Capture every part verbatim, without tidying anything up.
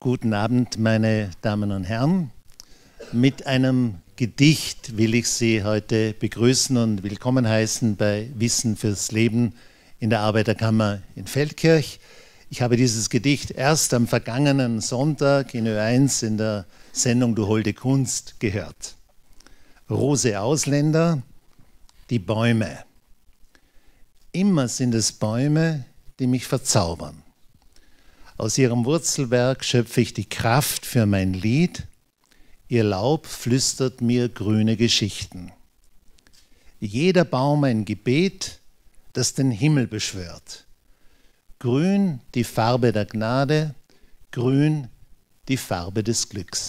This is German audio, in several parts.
Guten Abend, meine Damen und Herren. Mit einem Gedicht will ich Sie heute begrüßen und willkommen heißen bei Wissen fürs Leben in der Arbeiterkammer in Feldkirch. Ich habe dieses Gedicht erst am vergangenen Sonntag in Ö eins in der Sendung Du holde Kunst gehört. Rose Ausländer, die Bäume. Immer sind es Bäume, die mich verzaubern. Aus ihrem Wurzelwerk schöpfe ich die Kraft für mein Lied. Ihr Laub flüstert mir grüne Geschichten. Jeder Baum ein Gebet, das den Himmel beschwört. Grün die Farbe der Gnade, grün die Farbe des Glücks.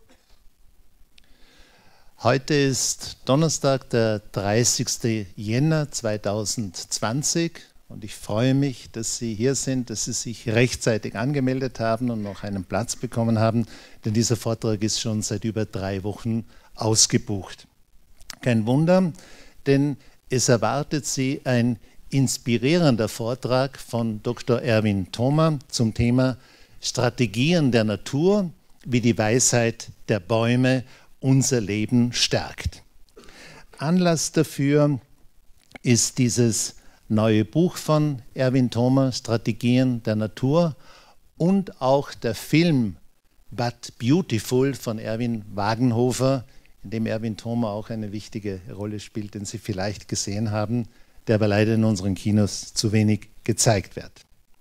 Heute ist Donnerstag, der dreißigste Jänner zweitausendzwanzig. Und ich freue mich, dass Sie hier sind, dass Sie sich rechtzeitig angemeldet haben und noch einen Platz bekommen haben, denn dieser Vortrag ist schon seit über drei Wochen ausgebucht. Kein Wunder, denn es erwartet Sie ein inspirierender Vortrag von Doktor Erwin Thoma zum Thema Strategien der Natur, wie die Weisheit der Bäume unser Leben stärkt. Anlass dafür ist dieses neue Buch von Erwin Thoma, Strategien der Natur, und auch der Film But Beautiful von Erwin Wagenhofer, in dem Erwin Thoma auch eine wichtige Rolle spielt, den Sie vielleicht gesehen haben, der aber leider in unseren Kinos zu wenig gezeigt wird.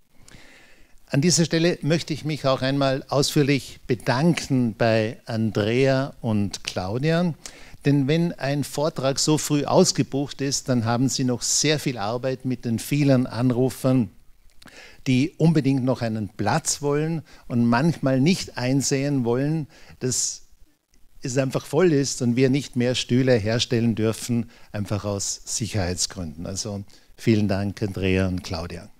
An dieser Stelle möchte ich mich auch einmal ausführlich bedanken bei Andrea und Claudia. Denn wenn ein Vortrag so früh ausgebucht ist, dann haben Sie noch sehr viel Arbeit mit den vielen Anrufern, die unbedingt noch einen Platz wollen und manchmal nicht einsehen wollen, dass es einfach voll ist und wir nicht mehr Stühle herstellen dürfen, einfach aus Sicherheitsgründen. Also vielen Dank, Andrea und Claudia.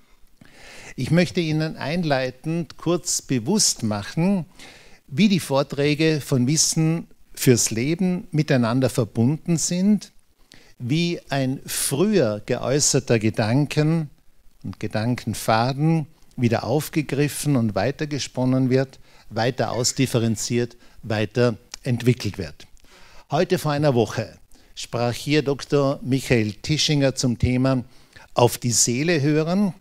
Ich möchte Ihnen einleitend kurz bewusst machen, wie die Vorträge von Wissen fürs Leben miteinander verbunden sind, wie ein früher geäußerter Gedanken und Gedankenfaden wieder aufgegriffen und weitergesponnen wird, weiter ausdifferenziert, weiter entwickelt wird. Heute vor einer Woche sprach hier Doktor Michael Tischinger zum Thema Auf die Seele hören.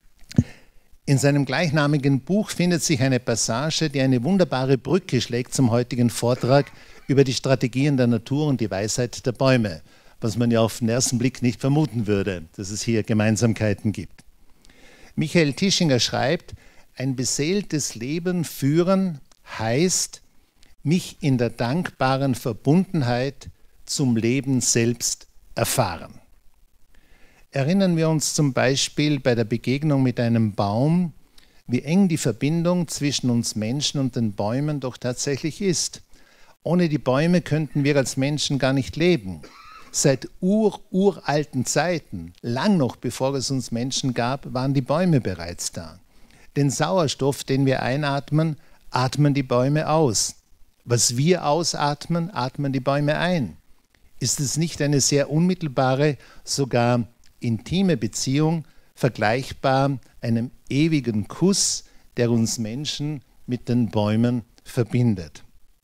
In seinem gleichnamigen Buch findet sich eine Passage, die eine wunderbare Brücke schlägt zum heutigen Vortrag über die Strategien der Natur und die Weisheit der Bäume, was man ja auf den ersten Blick nicht vermuten würde, dass es hier Gemeinsamkeiten gibt. Michael Tischinger schreibt, ein beseeltes Leben führen heißt, mich in der dankbaren Verbundenheit zum Leben selbst erfahren. Erinnern wir uns zum Beispiel bei der Begegnung mit einem Baum, wie eng die Verbindung zwischen uns Menschen und den Bäumen doch tatsächlich ist. Ohne die Bäume könnten wir als Menschen gar nicht leben. Seit ur, uralten Zeiten, lang noch bevor es uns Menschen gab, waren die Bäume bereits da. Den Sauerstoff, den wir einatmen, atmen die Bäume aus. Was wir ausatmen, atmen die Bäume ein. Ist es nicht eine sehr unmittelbare, sogar intime Beziehung, vergleichbar einem ewigen Kuss, der uns Menschen mit den Bäumen verbindet?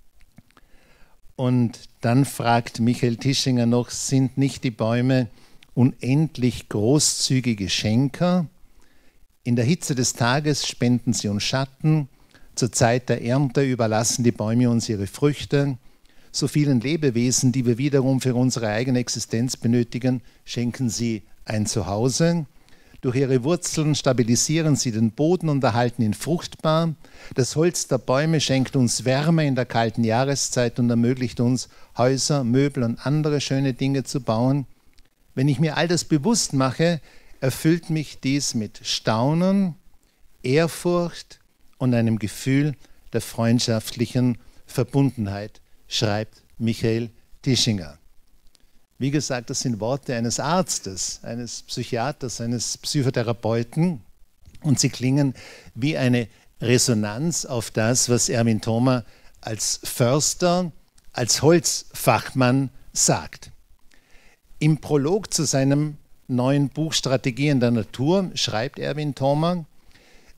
Und dann fragt Michael Tischinger noch, sind nicht die Bäume unendlich großzügige Schenker? In der Hitze des Tages spenden sie uns Schatten, zur Zeit der Ernte überlassen die Bäume uns ihre Früchte. So vielen Lebewesen, die wir wiederum für unsere eigene Existenz benötigen, schenken sie ein Zuhause. Durch ihre Wurzeln stabilisieren sie den Boden und erhalten ihn fruchtbar. Das Holz der Bäume schenkt uns Wärme in der kalten Jahreszeit und ermöglicht uns, Häuser, Möbel und andere schöne Dinge zu bauen. Wenn ich mir all das bewusst mache, erfüllt mich dies mit Staunen, Ehrfurcht und einem Gefühl der freundschaftlichen Verbundenheit, schreibt Michael Tischinger. Wie gesagt, das sind Worte eines Arztes, eines Psychiaters, eines Psychotherapeuten und sie klingen wie eine Resonanz auf das, was Erwin Thoma als Förster, als Holzfachmann sagt. Im Prolog zu seinem neuen Buch Strategien der Natur schreibt Erwin Thoma,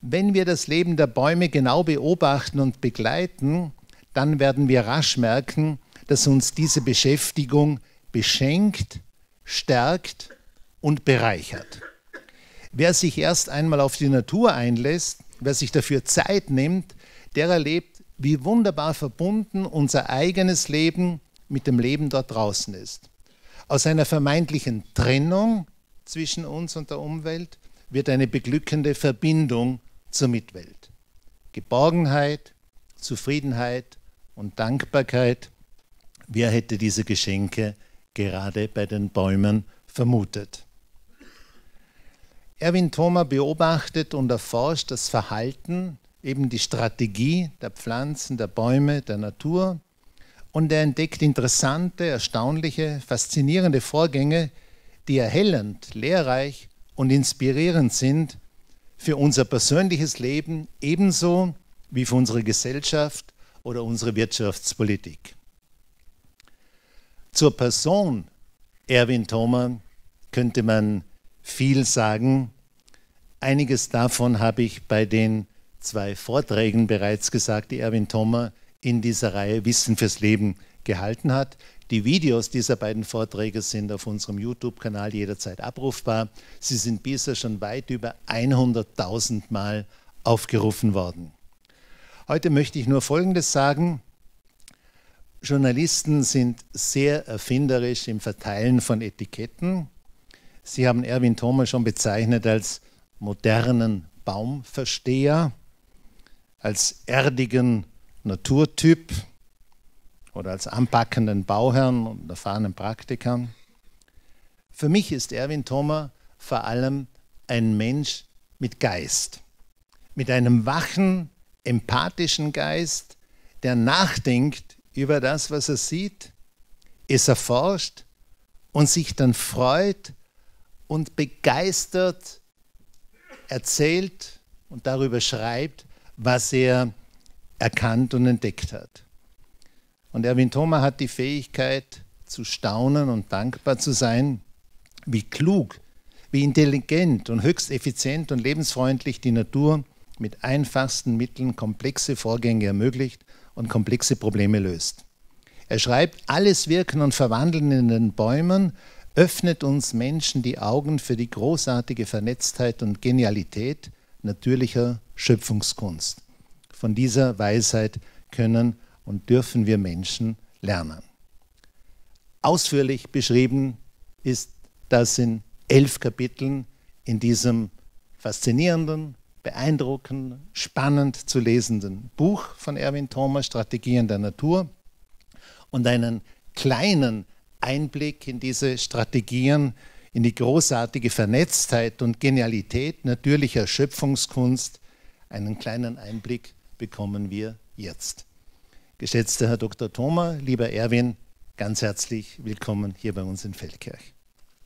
Wenn wir das Leben der Bäume genau beobachten und begleiten, dann werden wir rasch merken, dass uns diese Beschäftigung beschenkt, stärkt und bereichert. Wer sich erst einmal auf die Natur einlässt, wer sich dafür Zeit nimmt, der erlebt, wie wunderbar verbunden unser eigenes Leben mit dem Leben dort draußen ist. Aus einer vermeintlichen Trennung zwischen uns und der Umwelt wird eine beglückende Verbindung zur Mitwelt. Geborgenheit, Zufriedenheit und Dankbarkeit. Wer hätte diese Geschenke gerade bei den Bäumen vermutet? Erwin Thoma beobachtet und erforscht das Verhalten, eben die Strategie der Pflanzen, der Bäume, der Natur. Und er entdeckt interessante, erstaunliche, faszinierende Vorgänge, die erhellend, lehrreich und inspirierend sind für unser persönliches Leben, ebenso wie für unsere Gesellschaft oder unsere Wirtschaftspolitik. Zur Person Erwin Thoma könnte man viel sagen. Einiges davon habe ich bei den zwei Vorträgen bereits gesagt, die Erwin Thoma in dieser Reihe Wissen fürs Leben gehalten hat. Die Videos dieser beiden Vorträge sind auf unserem YouTube-Kanal jederzeit abrufbar. Sie sind bisher schon weit über hunderttausend Mal aufgerufen worden. Heute möchte ich nur Folgendes sagen. Journalisten sind sehr erfinderisch im Verteilen von Etiketten. Sie haben Erwin Thoma schon bezeichnet als modernen Baumversteher, als erdigen Naturtyp oder als anpackenden Bauherrn und erfahrenen Praktikern. Für mich ist Erwin Thoma vor allem ein Mensch mit Geist, mit einem wachen, empathischen Geist, der nachdenkt über das, was er sieht, es erforscht und sich dann freut und begeistert erzählt und darüber schreibt, was er erkannt und entdeckt hat. Und Erwin Thoma hat die Fähigkeit zu staunen und dankbar zu sein, wie klug, wie intelligent und höchst effizient und lebensfreundlich die Natur mit einfachsten Mitteln komplexe Vorgänge ermöglicht und komplexe Probleme löst. Er schreibt, alles Wirken und Verwandeln in den Bäumen öffnet uns Menschen die Augen für die großartige Vernetztheit und Genialität natürlicher Schöpfungskunst. Von dieser Weisheit können und dürfen wir Menschen lernen. Ausführlich beschrieben ist das in elf Kapiteln in diesem faszinierenden, beeindruckenden, spannend zu lesenden Buch von Erwin Thoma, Strategien der Natur, und einen kleinen Einblick in diese Strategien, in die großartige Vernetztheit und Genialität natürlicher Schöpfungskunst. Einen kleinen Einblick bekommen wir jetzt. Geschätzter Herr Doktor Thoma, lieber Erwin, ganz herzlich willkommen hier bei uns in Feldkirch.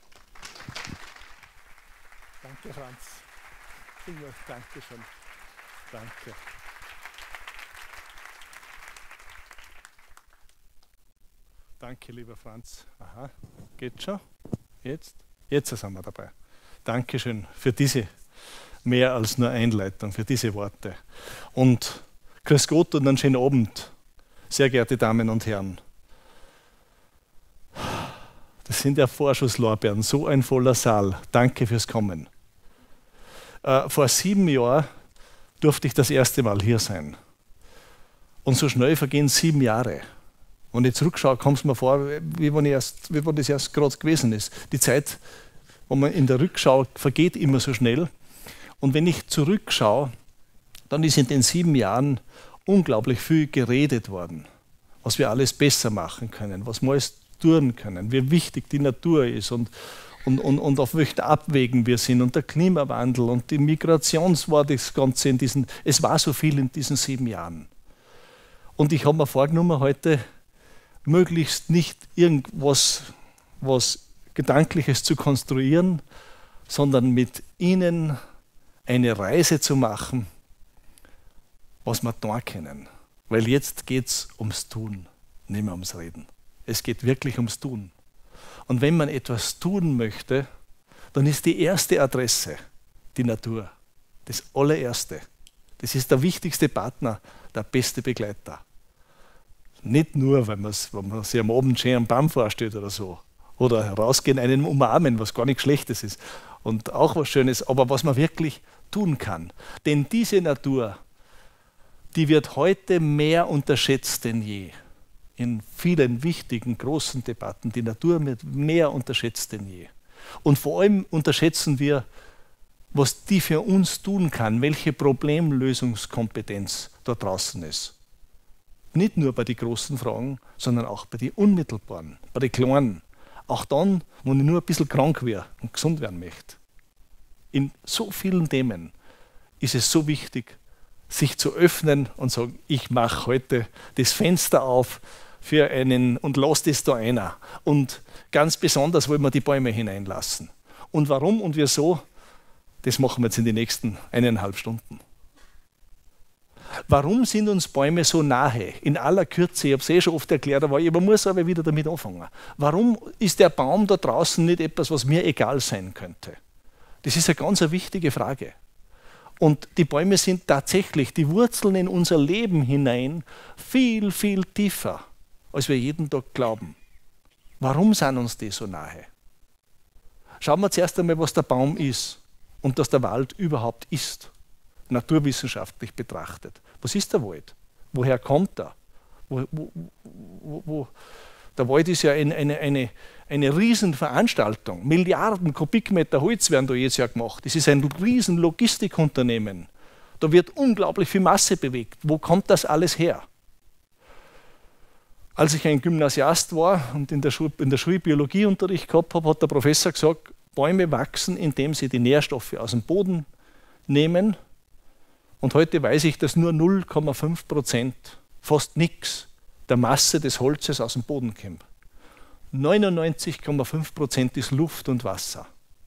Danke, Franz. Danke schön. Danke. Danke, lieber Franz. Aha, geht schon? Jetzt? Jetzt sind wir dabei. Dankeschön für diese mehr als nur Einleitung, für diese Worte. Und grüß Gott und einen schönen Abend, sehr geehrte Damen und Herren. Das sind ja Vorschusslorbeeren, so ein voller Saal. Danke fürs Kommen. Äh, vor sieben Jahren durfte ich das erste Mal hier sein. Und so schnell vergehen sieben Jahre. Wenn ich zurückschaue, kommt es mir vor, wie wenn, ich erst, wie wenn das erst gerade gewesen ist. Die Zeit, wo man in der Rückschau vergeht immer so schnell. Und wenn ich zurückschaue, dann ist in den sieben Jahren unglaublich viel geredet worden, was wir alles besser machen können, was wir alles tun können, wie wichtig die Natur ist und, und, und, und auf welchen Abwägen wir sind und der Klimawandel und die Migration war das Ganze in diesen, es war so viel in diesen sieben Jahren. Und ich habe mir vorgenommen, heute möglichst nicht irgendwas was Gedankliches zu konstruieren, sondern mit Ihnen eine Reise zu machen, was wir da kennen. Weil jetzt geht es ums Tun, nicht mehr ums Reden. Es geht wirklich ums Tun. Und wenn man etwas tun möchte, dann ist die erste Adresse die Natur. Das allererste. Das ist der wichtigste Partner, der beste Begleiter. Nicht nur, weil, wenn man sich am Abend schön am Baum vorstellt oder so. Oder herausgehen, einen umarmen, was gar nichts Schlechtes ist. Und auch was Schönes, aber was man wirklich tun kann. Denn diese Natur, die wird heute mehr unterschätzt denn je. In vielen wichtigen, großen Debatten. Die Natur wird mehr unterschätzt denn je. Und vor allem unterschätzen wir, was die für uns tun kann, welche Problemlösungskompetenz da draußen ist. Nicht nur bei den großen Fragen, sondern auch bei den unmittelbaren, bei den kleinen. Auch dann, wo ich nur ein bisschen krank wäre und gesund werden möchte. In so vielen Themen ist es so wichtig, sich zu öffnen und sagen, ich mache heute das Fenster auf für einen und lasse das da einer. Und ganz besonders wollen wir die Bäume hineinlassen. Und warum und wieso, das machen wir jetzt in den nächsten eineinhalb Stunden. Warum sind uns Bäume so nahe? In aller Kürze, ich habe es eh schon oft erklärt, aber man muss aber wieder damit anfangen. Warum ist der Baum da draußen nicht etwas, was mir egal sein könnte? Das ist eine ganz eine wichtige Frage. Und die Bäume sind tatsächlich, die Wurzeln in unser Leben hinein, viel, viel tiefer, als wir jeden Tag glauben. Warum sind uns die so nahe? Schauen wir zuerst einmal, was der Baum ist und dass der Wald überhaupt ist, naturwissenschaftlich betrachtet. Was ist der Wald? Woher kommt er? Wo, wo, wo, wo? Der Wald ist ja eine, eine, eine, eine Riesenveranstaltung. Milliarden Kubikmeter Holz werden da jedes Jahr gemacht. Das ist ein riesen Logistikunternehmen. Da wird unglaublich viel Masse bewegt. Wo kommt das alles her? Als ich ein Gymnasiast war und in der Schule, in der Schule Biologieunterricht gehabt habe, hat der Professor gesagt, Bäume wachsen, indem sie die Nährstoffe aus dem Boden nehmen. Und heute weiß ich, dass nur null Komma fünf Prozent, fast nichts, der Masse des Holzes aus dem Boden kommt. neunundneunzig Komma fünf Prozent ist Luft und Wasser.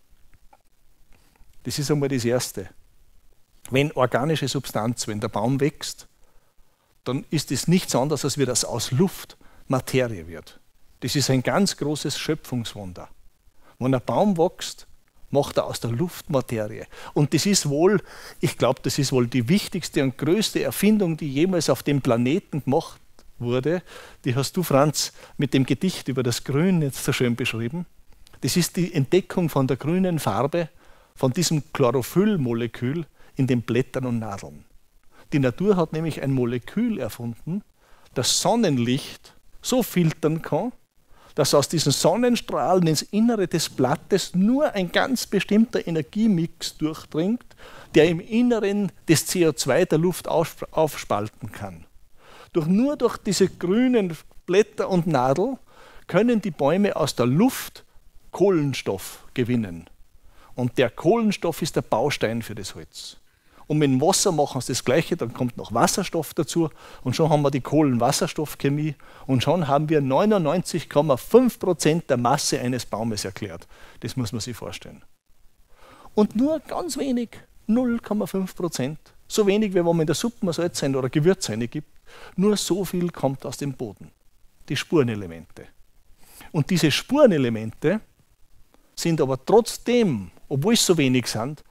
Das ist einmal das Erste. Wenn organische Substanz, wenn der Baum wächst, dann ist es nichts anderes, als dass aus Luft Materie wird. Das ist ein ganz großes Schöpfungswunder. Wenn ein Baum wächst, macht er aus der Luft Materie. Und das ist wohl, ich glaube, das ist wohl die wichtigste und größte Erfindung, die jemals auf dem Planeten gemacht wurde. Die hast du, Franz, mit dem Gedicht über das Grün jetzt so schön beschrieben. Das ist die Entdeckung von der grünen Farbe, von diesem Chlorophyllmolekül in den Blättern und Nadeln. Die Natur hat nämlich ein Molekül erfunden, das Sonnenlicht so filtern kann, dass aus diesen Sonnenstrahlen ins Innere des Blattes nur ein ganz bestimmter Energiemix durchdringt, der im Inneren das C O zwei der Luft aufspalten kann. Durch, nur durch diese grünen Blätter und Nadel können die Bäume aus der Luft Kohlenstoff gewinnen. Und der Kohlenstoff ist der Baustein für das Holz. Und mit dem Wasser machen sie das Gleiche, dann kommt noch Wasserstoff dazu und schon haben wir die Kohlenwasserstoffchemie und schon haben wir neunundneunzig Komma fünf Prozent der Masse eines Baumes erklärt. Das muss man sich vorstellen. Und nur ganz wenig, null Komma fünf Prozent, so wenig, wie wenn man in der Suppe mal Salz oder Gewürz gibt, nur so viel kommt aus dem Boden. Die Spurenelemente. Und diese Spurenelemente sind aber trotzdem, obwohl es so wenig sind,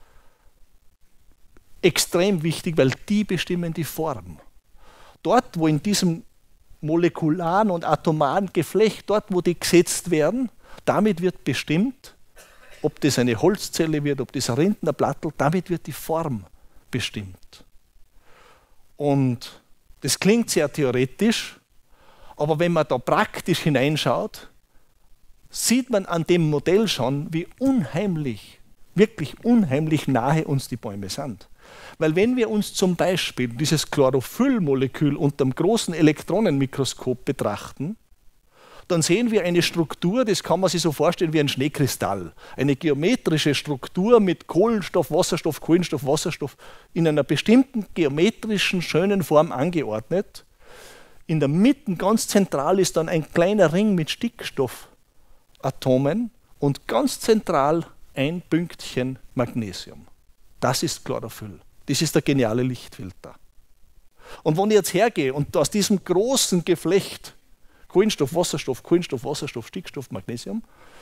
extrem wichtig, weil die bestimmen die Form. Dort, wo in diesem molekularen und atomaren Geflecht, dort, wo die gesetzt werden, damit wird bestimmt, ob das eine Holzzelle wird, ob das ein Rindnerblattel, damit wird die Form bestimmt. Und das klingt sehr theoretisch, aber wenn man da praktisch hineinschaut, sieht man an dem Modell schon, wie unheimlich, wirklich unheimlich nahe uns die Bäume sind. Weil wenn wir uns zum Beispiel dieses Chlorophyllmolekül unter dem großen Elektronenmikroskop betrachten, dann sehen wir eine Struktur, das kann man sich so vorstellen wie ein Schneekristall. Eine geometrische Struktur mit Kohlenstoff, Wasserstoff, Kohlenstoff, Wasserstoff in einer bestimmten geometrischen, schönen Form angeordnet. In der Mitte, ganz zentral, ist dann ein kleiner Ring mit Stickstoffatomen und ganz zentral ein Pünktchen Magnesium. Das ist Chlorophyll. Das ist der geniale Lichtfilter. Und wenn ich jetzt hergehe und aus diesem großen Geflecht Kohlenstoff, Wasserstoff, Kohlenstoff, Wasserstoff, Stickstoff, Magnesium,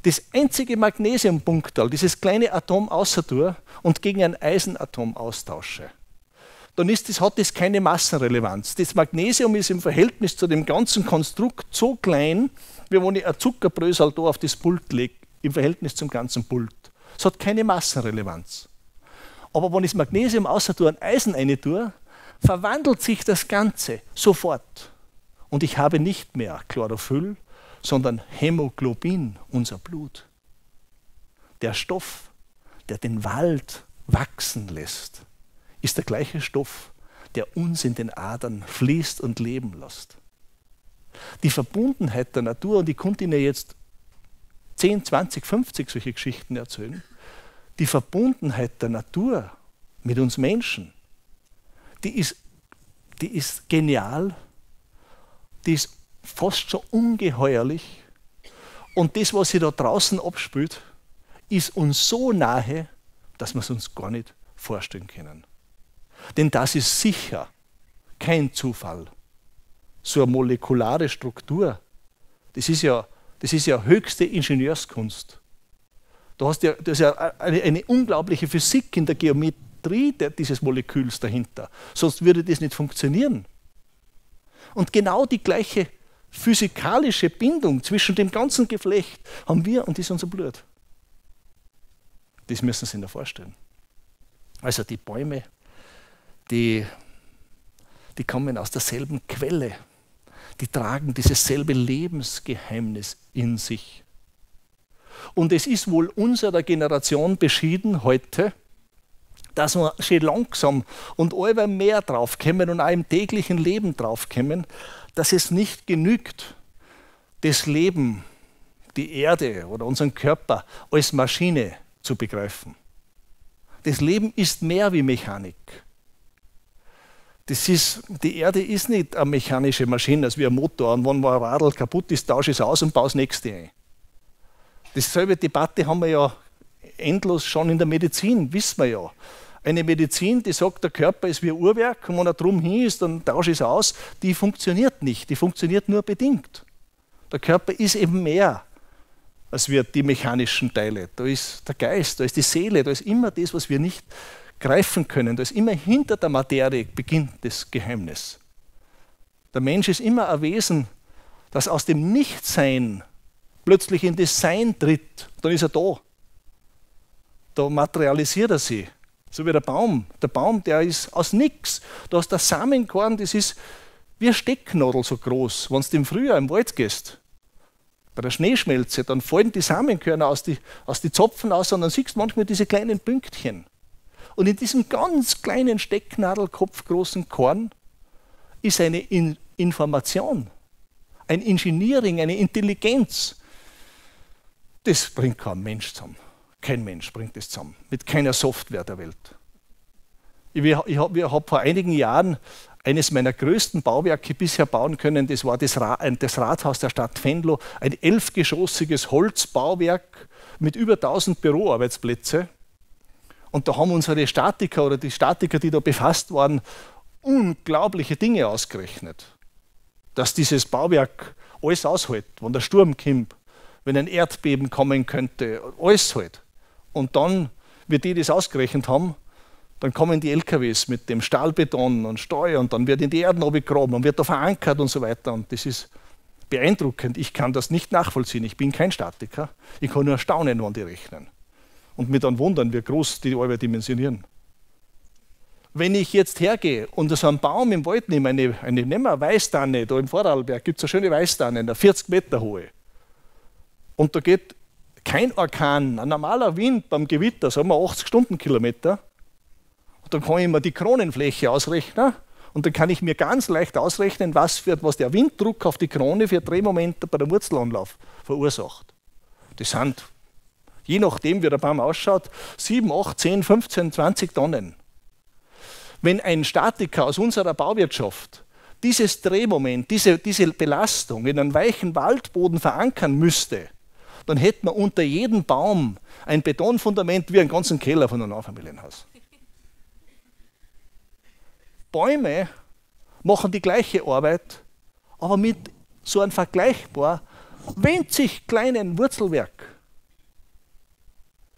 das einzige Magnesiumpunktal, dieses kleine Atom außer tue und gegen ein Eisenatom austausche, dann ist das, hat das keine Massenrelevanz. Das Magnesium ist im Verhältnis zu dem ganzen Konstrukt so klein, wie wenn ich ein Zuckerbrösel da auf das Pult lege, im Verhältnis zum ganzen Pult. Es hat keine Massenrelevanz. Aber wenn ich das Magnesium außer tue und Eisen rein tue, verwandelt sich das Ganze sofort. Und ich habe nicht mehr Chlorophyll, sondern Hämoglobin, unser Blut. Der Stoff, der den Wald wachsen lässt, ist der gleiche Stoff, der uns in den Adern fließt und leben lässt. Die Verbundenheit der Natur, und ich konnte Ihnen jetzt zehn, zwanzig, fünfzig solche Geschichten erzählen, die Verbundenheit der Natur mit uns Menschen, die ist, die ist genial, die ist fast schon ungeheuerlich, und das, was sich da draußen abspielt, ist uns so nahe, dass wir es uns gar nicht vorstellen können. Denn das ist sicher kein Zufall. So eine molekulare Struktur, das ist ja, das ist ja höchste Ingenieurskunst. Du hast ja, das ist ja eine, eine unglaubliche Physik in der Geometrie der, dieses Moleküls dahinter. Sonst würde das nicht funktionieren. Und genau die gleiche physikalische Bindung zwischen dem ganzen Geflecht haben wir, und das ist unser Blut. Das müssen Sie sich noch vorstellen. Also die Bäume, die, die kommen aus derselben Quelle. Die tragen dieses selbe Lebensgeheimnis in sich. Und es ist wohl unserer Generation beschieden heute, dass wir schon langsam und immer mehr draufkommen und auch im täglichen Leben draufkommen, dass es nicht genügt, das Leben, die Erde oder unseren Körper als Maschine zu begreifen. Das Leben ist mehr wie Mechanik. Das ist, die Erde ist nicht eine mechanische Maschine, als wie ein Motor. Und wenn ein Radl kaputt ist, tausche ich es aus und baue das nächste ein. Dieselbe Debatte haben wir ja endlos schon in der Medizin, wissen wir ja. Eine Medizin, die sagt, der Körper ist wie ein Uhrwerk, und wenn er drum hin ist, dann tausche ich es aus, die funktioniert nicht, die funktioniert nur bedingt. Der Körper ist eben mehr als wir die mechanischen Teile. Da ist der Geist, da ist die Seele, da ist immer das, was wir nicht greifen können. Da ist immer hinter der Materie beginnt das Geheimnis. Der Mensch ist immer ein Wesen, das aus dem Nichtsein plötzlich in das Sein tritt. Dann ist er da. Da materialisiert er sich. So wie der Baum. Der Baum, der ist aus nichts. Da hast der Samenkorn, das ist wie eine Stecknadel so groß. Wenn du im Frühjahr im Wald gehst, bei der Schneeschmelze, dann fallen die Samenkörner aus die, aus die Zopfen aus, und dann siehst du manchmal diese kleinen Pünktchen. Und in diesem ganz kleinen Stecknadelkopfgroßen Korn ist eine in Information, ein Engineering, eine Intelligenz. Das bringt kein Mensch zusammen. Kein Mensch bringt das zusammen. Mit keiner Software der Welt. Ich, ich habe hab vor einigen Jahren eines meiner größten Bauwerke bisher bauen können. Das war das, Ra das Rathaus der Stadt Venlo. Ein elfgeschossiges Holzbauwerk mit über tausend Büroarbeitsplätze. Und da haben unsere Statiker oder die Statiker, die da befasst waren, unglaubliche Dinge ausgerechnet. Dass dieses Bauwerk alles aushält, wenn der Sturm kommt, wenn ein Erdbeben kommen könnte, alles halt. Und dann, wie die das ausgerechnet haben, dann kommen die L K Ws mit dem Stahlbeton und Stahl, und dann wird in die Erden abgegraben und wird da verankert und so weiter. Und das ist beeindruckend. Ich kann das nicht nachvollziehen. Ich bin kein Statiker. Ich kann nur staunen, wenn die rechnen. Und mir dann wundern, wie groß die Arbeit dimensionieren. Wenn ich jetzt hergehe und so einen Baum im Wald nehme, eine, eine, nehmen wir eine Weißtanne, da im Vorarlberg gibt es eine schöne Weißtanne, eine vierzig Meter hohe. Und da geht kein Orkan, ein normaler Wind beim Gewitter, sagen wir achtzig Stundenkilometer. Und dann kann ich mir die Kronenfläche ausrechnen, und dann kann ich mir ganz leicht ausrechnen, was, für, was der Winddruck auf die Krone für Drehmomente bei der Wurzelanlauf verursacht. Das sind, je nachdem wie der Baum ausschaut, sieben, acht, zehn, fünfzehn, zwanzig Tonnen. Wenn ein Statiker aus unserer Bauwirtschaft dieses Drehmoment, diese, diese Belastung in einen weichen Waldboden verankern müsste, dann hätte man unter jedem Baum ein Betonfundament wie einen ganzen Keller von einem Einfamilienhaus. Bäume machen die gleiche Arbeit, aber mit so einem vergleichbar winzig kleinen Wurzelwerk.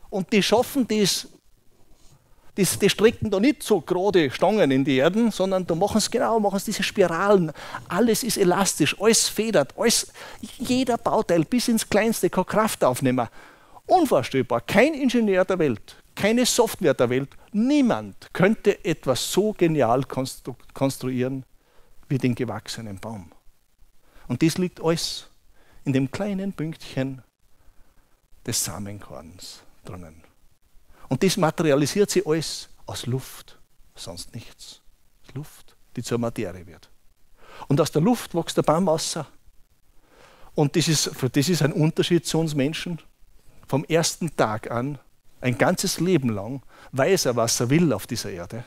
Und die schaffen das, das, die strecken da nicht so gerade Stangen in die Erden, sondern da machen es genau, machen es diese Spiralen. Alles ist elastisch, alles federt, alles, jeder Bauteil bis ins Kleinste kann Kraft aufnehmen. Unvorstellbar, kein Ingenieur der Welt, keine Software der Welt, niemand könnte etwas so genial konstru konstruieren wie den gewachsenen Baum. Und das liegt alles in dem kleinen Pünktchen des Samenkorns drinnen. Und das materialisiert sich alles aus Luft, sonst nichts. Luft, die zur Materie wird. Und aus der Luft wächst der Baum raus. Und das ist, das ist ein Unterschied zu uns Menschen. Vom ersten Tag an, ein ganzes Leben lang, weiß er, was er will auf dieser Erde.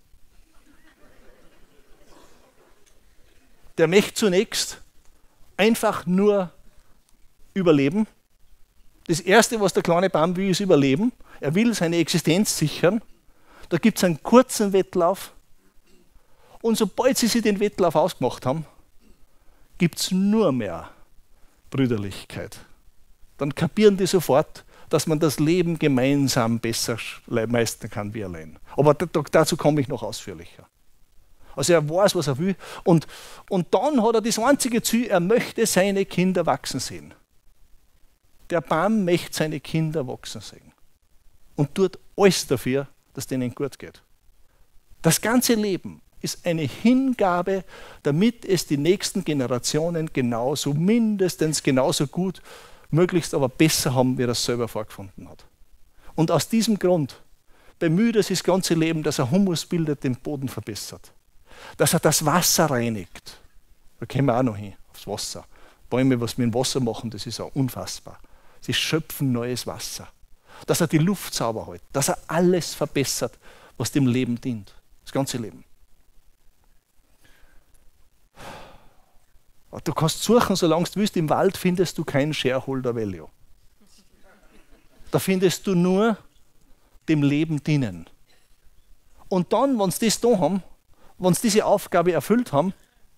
Der möchte zunächst einfach nur überleben. Das Erste, was der kleine Baum will, ist überleben. Er will seine Existenz sichern. Da gibt es einen kurzen Wettlauf. Und sobald sie sich den Wettlauf ausgemacht haben, gibt es nur mehr Brüderlichkeit. Dann kapieren die sofort, dass man das Leben gemeinsam besser meistern kann wie allein. Aber dazu komme ich noch ausführlicher. Also er weiß, was er will. Und, und dann hat er das einzige Ziel, er möchte seine Kinder wachsen sehen. Der Baum möchte seine Kinder wachsen sehen. Und tut alles dafür, dass es denen gut geht. Das ganze Leben ist eine Hingabe, damit es die nächsten Generationen genauso, mindestens genauso gut, möglichst aber besser haben, wie er es selber vorgefunden hat. Und aus diesem Grund bemüht er sich das ganze Leben, dass er Humus bildet, den Boden verbessert. Dass er das Wasser reinigt. Da kommen wir auch noch hin, aufs Wasser. Bäume, was mit dem Wasser machen, das ist auch unfassbar. Sie schöpfen neues Wasser. Dass er die Luft sauber hält. Dass er alles verbessert, was dem Leben dient. Das ganze Leben. Du kannst suchen, solange du willst. Im Wald findest du kein Shareholder Value. Da findest du nur dem Leben dienen. Und dann, wenn sie das da haben, wenn sie diese Aufgabe erfüllt haben,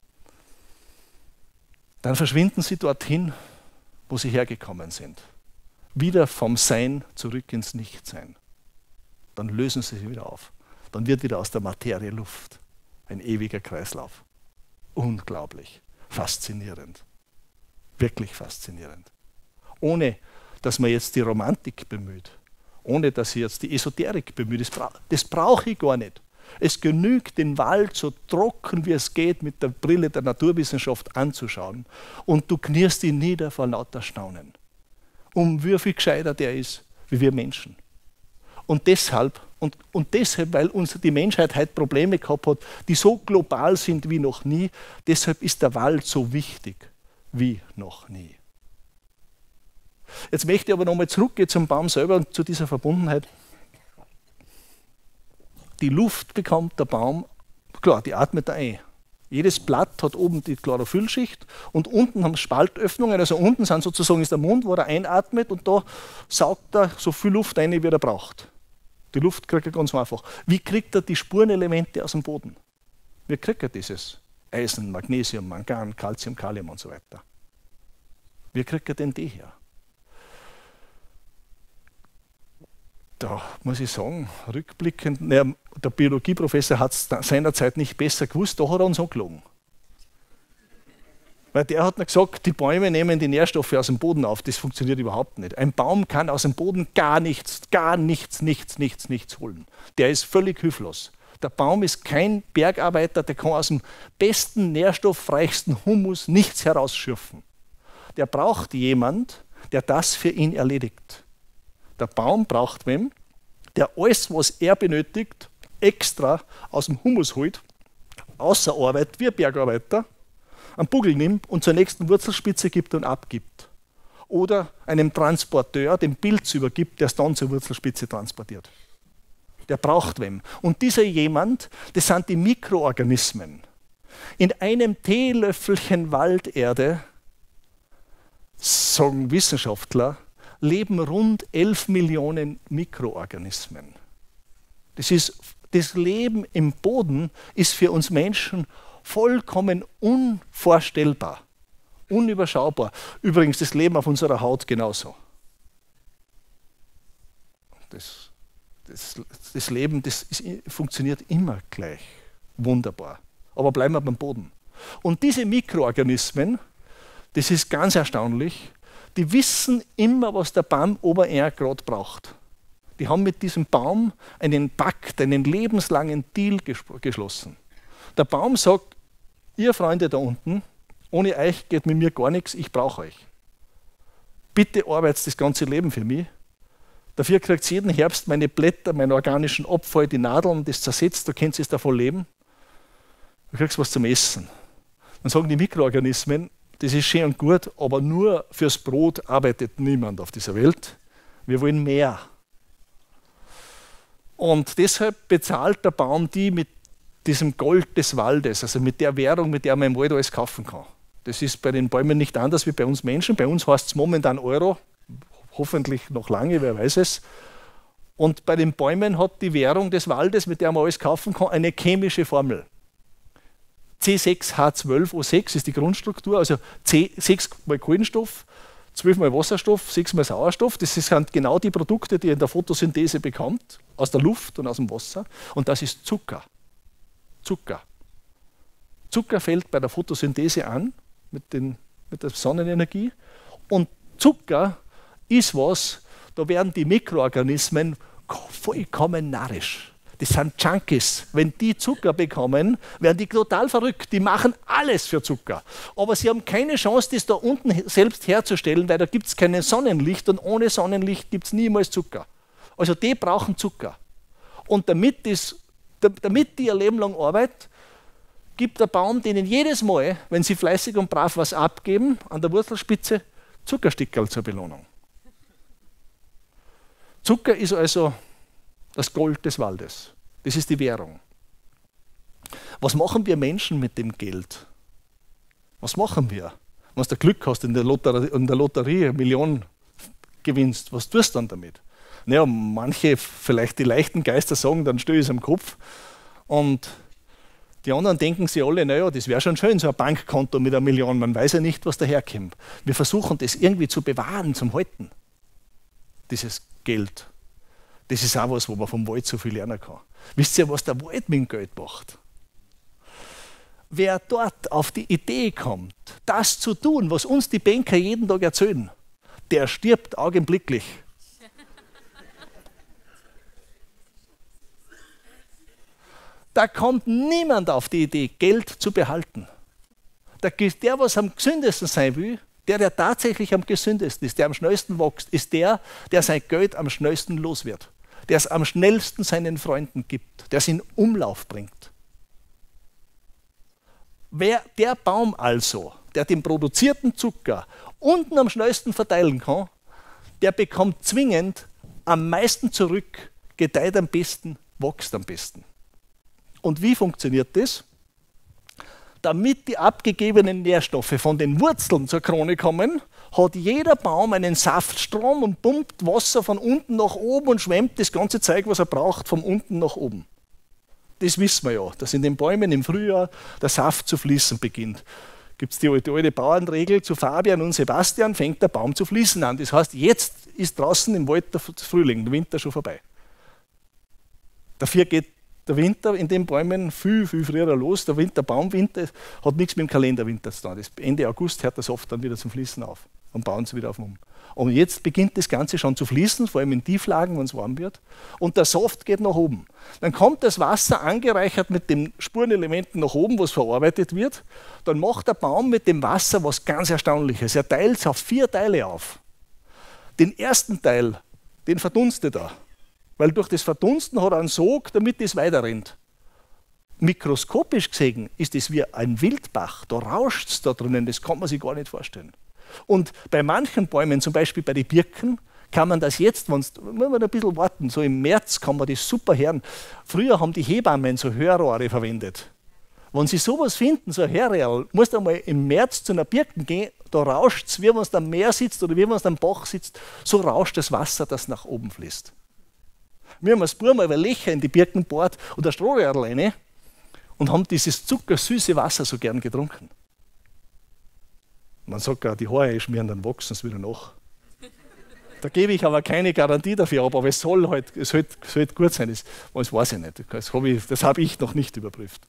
dann verschwinden sie dorthin, wo sie hergekommen sind. Wieder vom Sein zurück ins Nichtsein. Dann lösen sie sich wieder auf. Dann wird wieder aus der Materie Luft. Ein ewiger Kreislauf. Unglaublich. Faszinierend. Wirklich faszinierend. Ohne, dass man jetzt die Romantik bemüht. Ohne, dass ich jetzt die Esoterik bemüht. Das, bra das brauche ich gar nicht. Es genügt, den Wald so trocken wie es geht mit der Brille der Naturwissenschaft anzuschauen und du knirst ihn nieder vor lauter Staunen. Um wie viel gescheiter der ist, wie wir Menschen. Und deshalb, und, und deshalb, weil uns die Menschheit heute Probleme gehabt hat, die so global sind wie noch nie, deshalb ist der Wald so wichtig wie noch nie. Jetzt möchte ich aber nochmal zurückgehen zum Baum selber und zu dieser Verbundenheit. Die Luft bekommt der Baum, klar, die atmet er ein. Jedes Blatt hat oben die Chlorophyllschicht und unten haben Spaltöffnungen, also unten sind sozusagen ist der Mund, wo er einatmet und da saugt er so viel Luft ein, wie er braucht. Die Luft kriegt er ganz einfach. Wie kriegt er die Spurenelemente aus dem Boden? Wie kriegt er dieses Eisen, Magnesium, Mangan, Calcium, Kalium und so weiter? Wie kriegt er denn die her? Da muss ich sagen, rückblickend, naja, der Biologieprofessor hat es seinerzeit nicht besser gewusst, da hat er uns angelogen. Weil der hat mir gesagt, die Bäume nehmen die Nährstoffe aus dem Boden auf, das funktioniert überhaupt nicht. Ein Baum kann aus dem Boden gar nichts, gar nichts, nichts, nichts, nichts holen. Der ist völlig hilflos. Der Baum ist kein Bergarbeiter, der kann aus dem besten, nährstoffreichsten Humus nichts herausschürfen. Der braucht jemand, der das für ihn erledigt. Der Baum braucht wem, der alles, was er benötigt, extra aus dem Humus holt, außer Arbeit, wie ein Bergarbeiter, einen Buckel nimmt und zur nächsten Wurzelspitze gibt und abgibt. Oder einem Transporteur den Pilz übergibt, der es dann zur Wurzelspitze transportiert. Der braucht wem. Und dieser jemand, das sind die Mikroorganismen. In einem Teelöffelchen Walderde, sagen Wissenschaftler, leben rund elf Millionen Mikroorganismen. Das, ist, das Leben im Boden ist für uns Menschen vollkommen unvorstellbar, unüberschaubar. Übrigens das Leben auf unserer Haut genauso. Das, das, das Leben, das ist, funktioniert immer gleich. Wunderbar. Aber bleiben wir beim Boden. Und diese Mikroorganismen, das ist ganz erstaunlich, die wissen immer, was der Baum oben gerade braucht. Die haben mit diesem Baum einen Pakt, einen lebenslangen Deal geschlossen. Der Baum sagt, ihr Freunde da unten, ohne euch geht mit mir gar nichts, ich brauche euch. Bitte arbeitet das ganze Leben für mich. Dafür kriegt jeden Herbst meine Blätter, meinen organischen Abfall, die Nadeln, das zersetzt, du könnt es davon leben. Du kriegst was zum Essen. Dann sagen die Mikroorganismen, das ist schön und gut, aber nur fürs Brot arbeitet niemand auf dieser Welt. Wir wollen mehr. Und deshalb bezahlt der Baum die mit diesem Gold des Waldes, also mit der Währung, mit der man im Wald alles kaufen kann. Das ist bei den Bäumen nicht anders wie bei uns Menschen. Bei uns heißt es momentan Euro, hoffentlich noch lange, wer weiß es. Und bei den Bäumen hat die Währung des Waldes, mit der man alles kaufen kann, eine chemische Formel. C sechs H zwölf O sechs ist die Grundstruktur, also C, sechs mal Kohlenstoff, zwölf mal Wasserstoff, sechs mal Sauerstoff. Das sind genau die Produkte, die ihr in der Photosynthese bekommt, aus der Luft und aus dem Wasser. Und das ist Zucker. Zucker. Zucker fällt bei der Photosynthese an, mit, den, mit der Sonnenenergie. Und Zucker ist was, da werden die Mikroorganismen vollkommen narrisch. Das sind Junkies. Wenn die Zucker bekommen, werden die total verrückt. Die machen alles für Zucker. Aber sie haben keine Chance, das da unten selbst herzustellen, weil da gibt es kein Sonnenlicht und ohne Sonnenlicht gibt es niemals Zucker. Also die brauchen Zucker. Und damit, das, damit die ihr Leben lang arbeiten, gibt der Baum denen jedes Mal, wenn sie fleißig und brav was abgeben, an der Wurzelspitze Zuckerstickerl zur Belohnung. Zucker ist also das Gold des Waldes. Das ist die Währung. Was machen wir Menschen mit dem Geld? Was machen wir? Wenn du Glück hast, in der Lotterie, in der Lotterie eine Million gewinnst, was tust du dann damit? Naja, manche, vielleicht die leichten Geister sagen, dann störe ich es am Kopf. Und die anderen denken sich alle, naja, das wäre schon schön, so ein Bankkonto mit einer Million. Man weiß ja nicht, was daherkommt. Wir versuchen das irgendwie zu bewahren, zum Halten. Dieses Geld. Das ist auch was, wo man vom Wald so viel lernen kann. Wisst ihr, was der Wald mit dem Geld macht? Wer dort auf die Idee kommt, das zu tun, was uns die Banker jeden Tag erzählen, der stirbt augenblicklich. Da kommt niemand auf die Idee, Geld zu behalten. Der, der, was am gesündesten sein will, der, der tatsächlich am gesündesten ist, der am schnellsten wächst, ist der, der sein Geld am schnellsten los wird. Der es am schnellsten seinen Freunden gibt, der es in Umlauf bringt. Wer der Baum also, der den produzierten Zucker unten am schnellsten verteilen kann, der bekommt zwingend am meisten zurück, gedeiht am besten, wächst am besten. Und wie funktioniert das? Damit die abgegebenen Nährstoffe von den Wurzeln zur Krone kommen, hat jeder Baum einen Saftstrom und pumpt Wasser von unten nach oben und schwemmt das ganze Zeug, was er braucht, von unten nach oben. Das wissen wir ja, dass in den Bäumen im Frühjahr der Saft zu fließen beginnt. Gibt es die alte, alte Bauernregel, zu Fabian und Sebastian fängt der Baum zu fließen an. Das heißt, jetzt ist draußen im Wald der Frühling, der Winter schon vorbei. Dafür geht der Winter in den Bäumen viel, viel früher los. Der Winter, Baumwinter hat nichts mit dem Kalenderwinter zu tun. Das Ende August hört das oft dann wieder zum Fließen auf und bauen sie wieder auf um. Und jetzt beginnt das Ganze schon zu fließen, vor allem in Tieflagen, wenn es warm wird. Und der Saft geht nach oben. Dann kommt das Wasser angereichert mit den Spurenelementen nach oben, was verarbeitet wird. Dann macht der Baum mit dem Wasser was ganz Erstaunliches. Er teilt es auf vier Teile auf. Den ersten Teil, den verdunstet er. Weil durch das Verdunsten hat er einen Sog, damit es weiterrennt. Mikroskopisch gesehen ist es wie ein Wildbach, da rauscht es da drinnen, das kann man sich gar nicht vorstellen. Und bei manchen Bäumen, zum Beispiel bei den Birken, kann man das jetzt, wenn man ein bisschen warten, so im März kann man das super hören. Früher haben die Hebammen so Hörrohre verwendet. Wenn sie sowas finden, so ein Hörrohr, musst du einmal im März zu einer Birken gehen, da rauscht es, wie wenn es am Meer sitzt oder wie wenn es am Bach sitzt, so rauscht das Wasser, das nach oben fließt. Wir haben als Bub mal ein Löcher in die Birken gebohrt und ein Strohröhrl rein und haben dieses zuckersüße Wasser so gern getrunken. Man sagt auch, die Haare schmieren, dann wachsen sie wieder nach. Da gebe ich aber keine Garantie dafür ab, aber es soll halt, es soll, es soll gut sein. Das, das weiß ich nicht. Das habe ich, das habe ich noch nicht überprüft.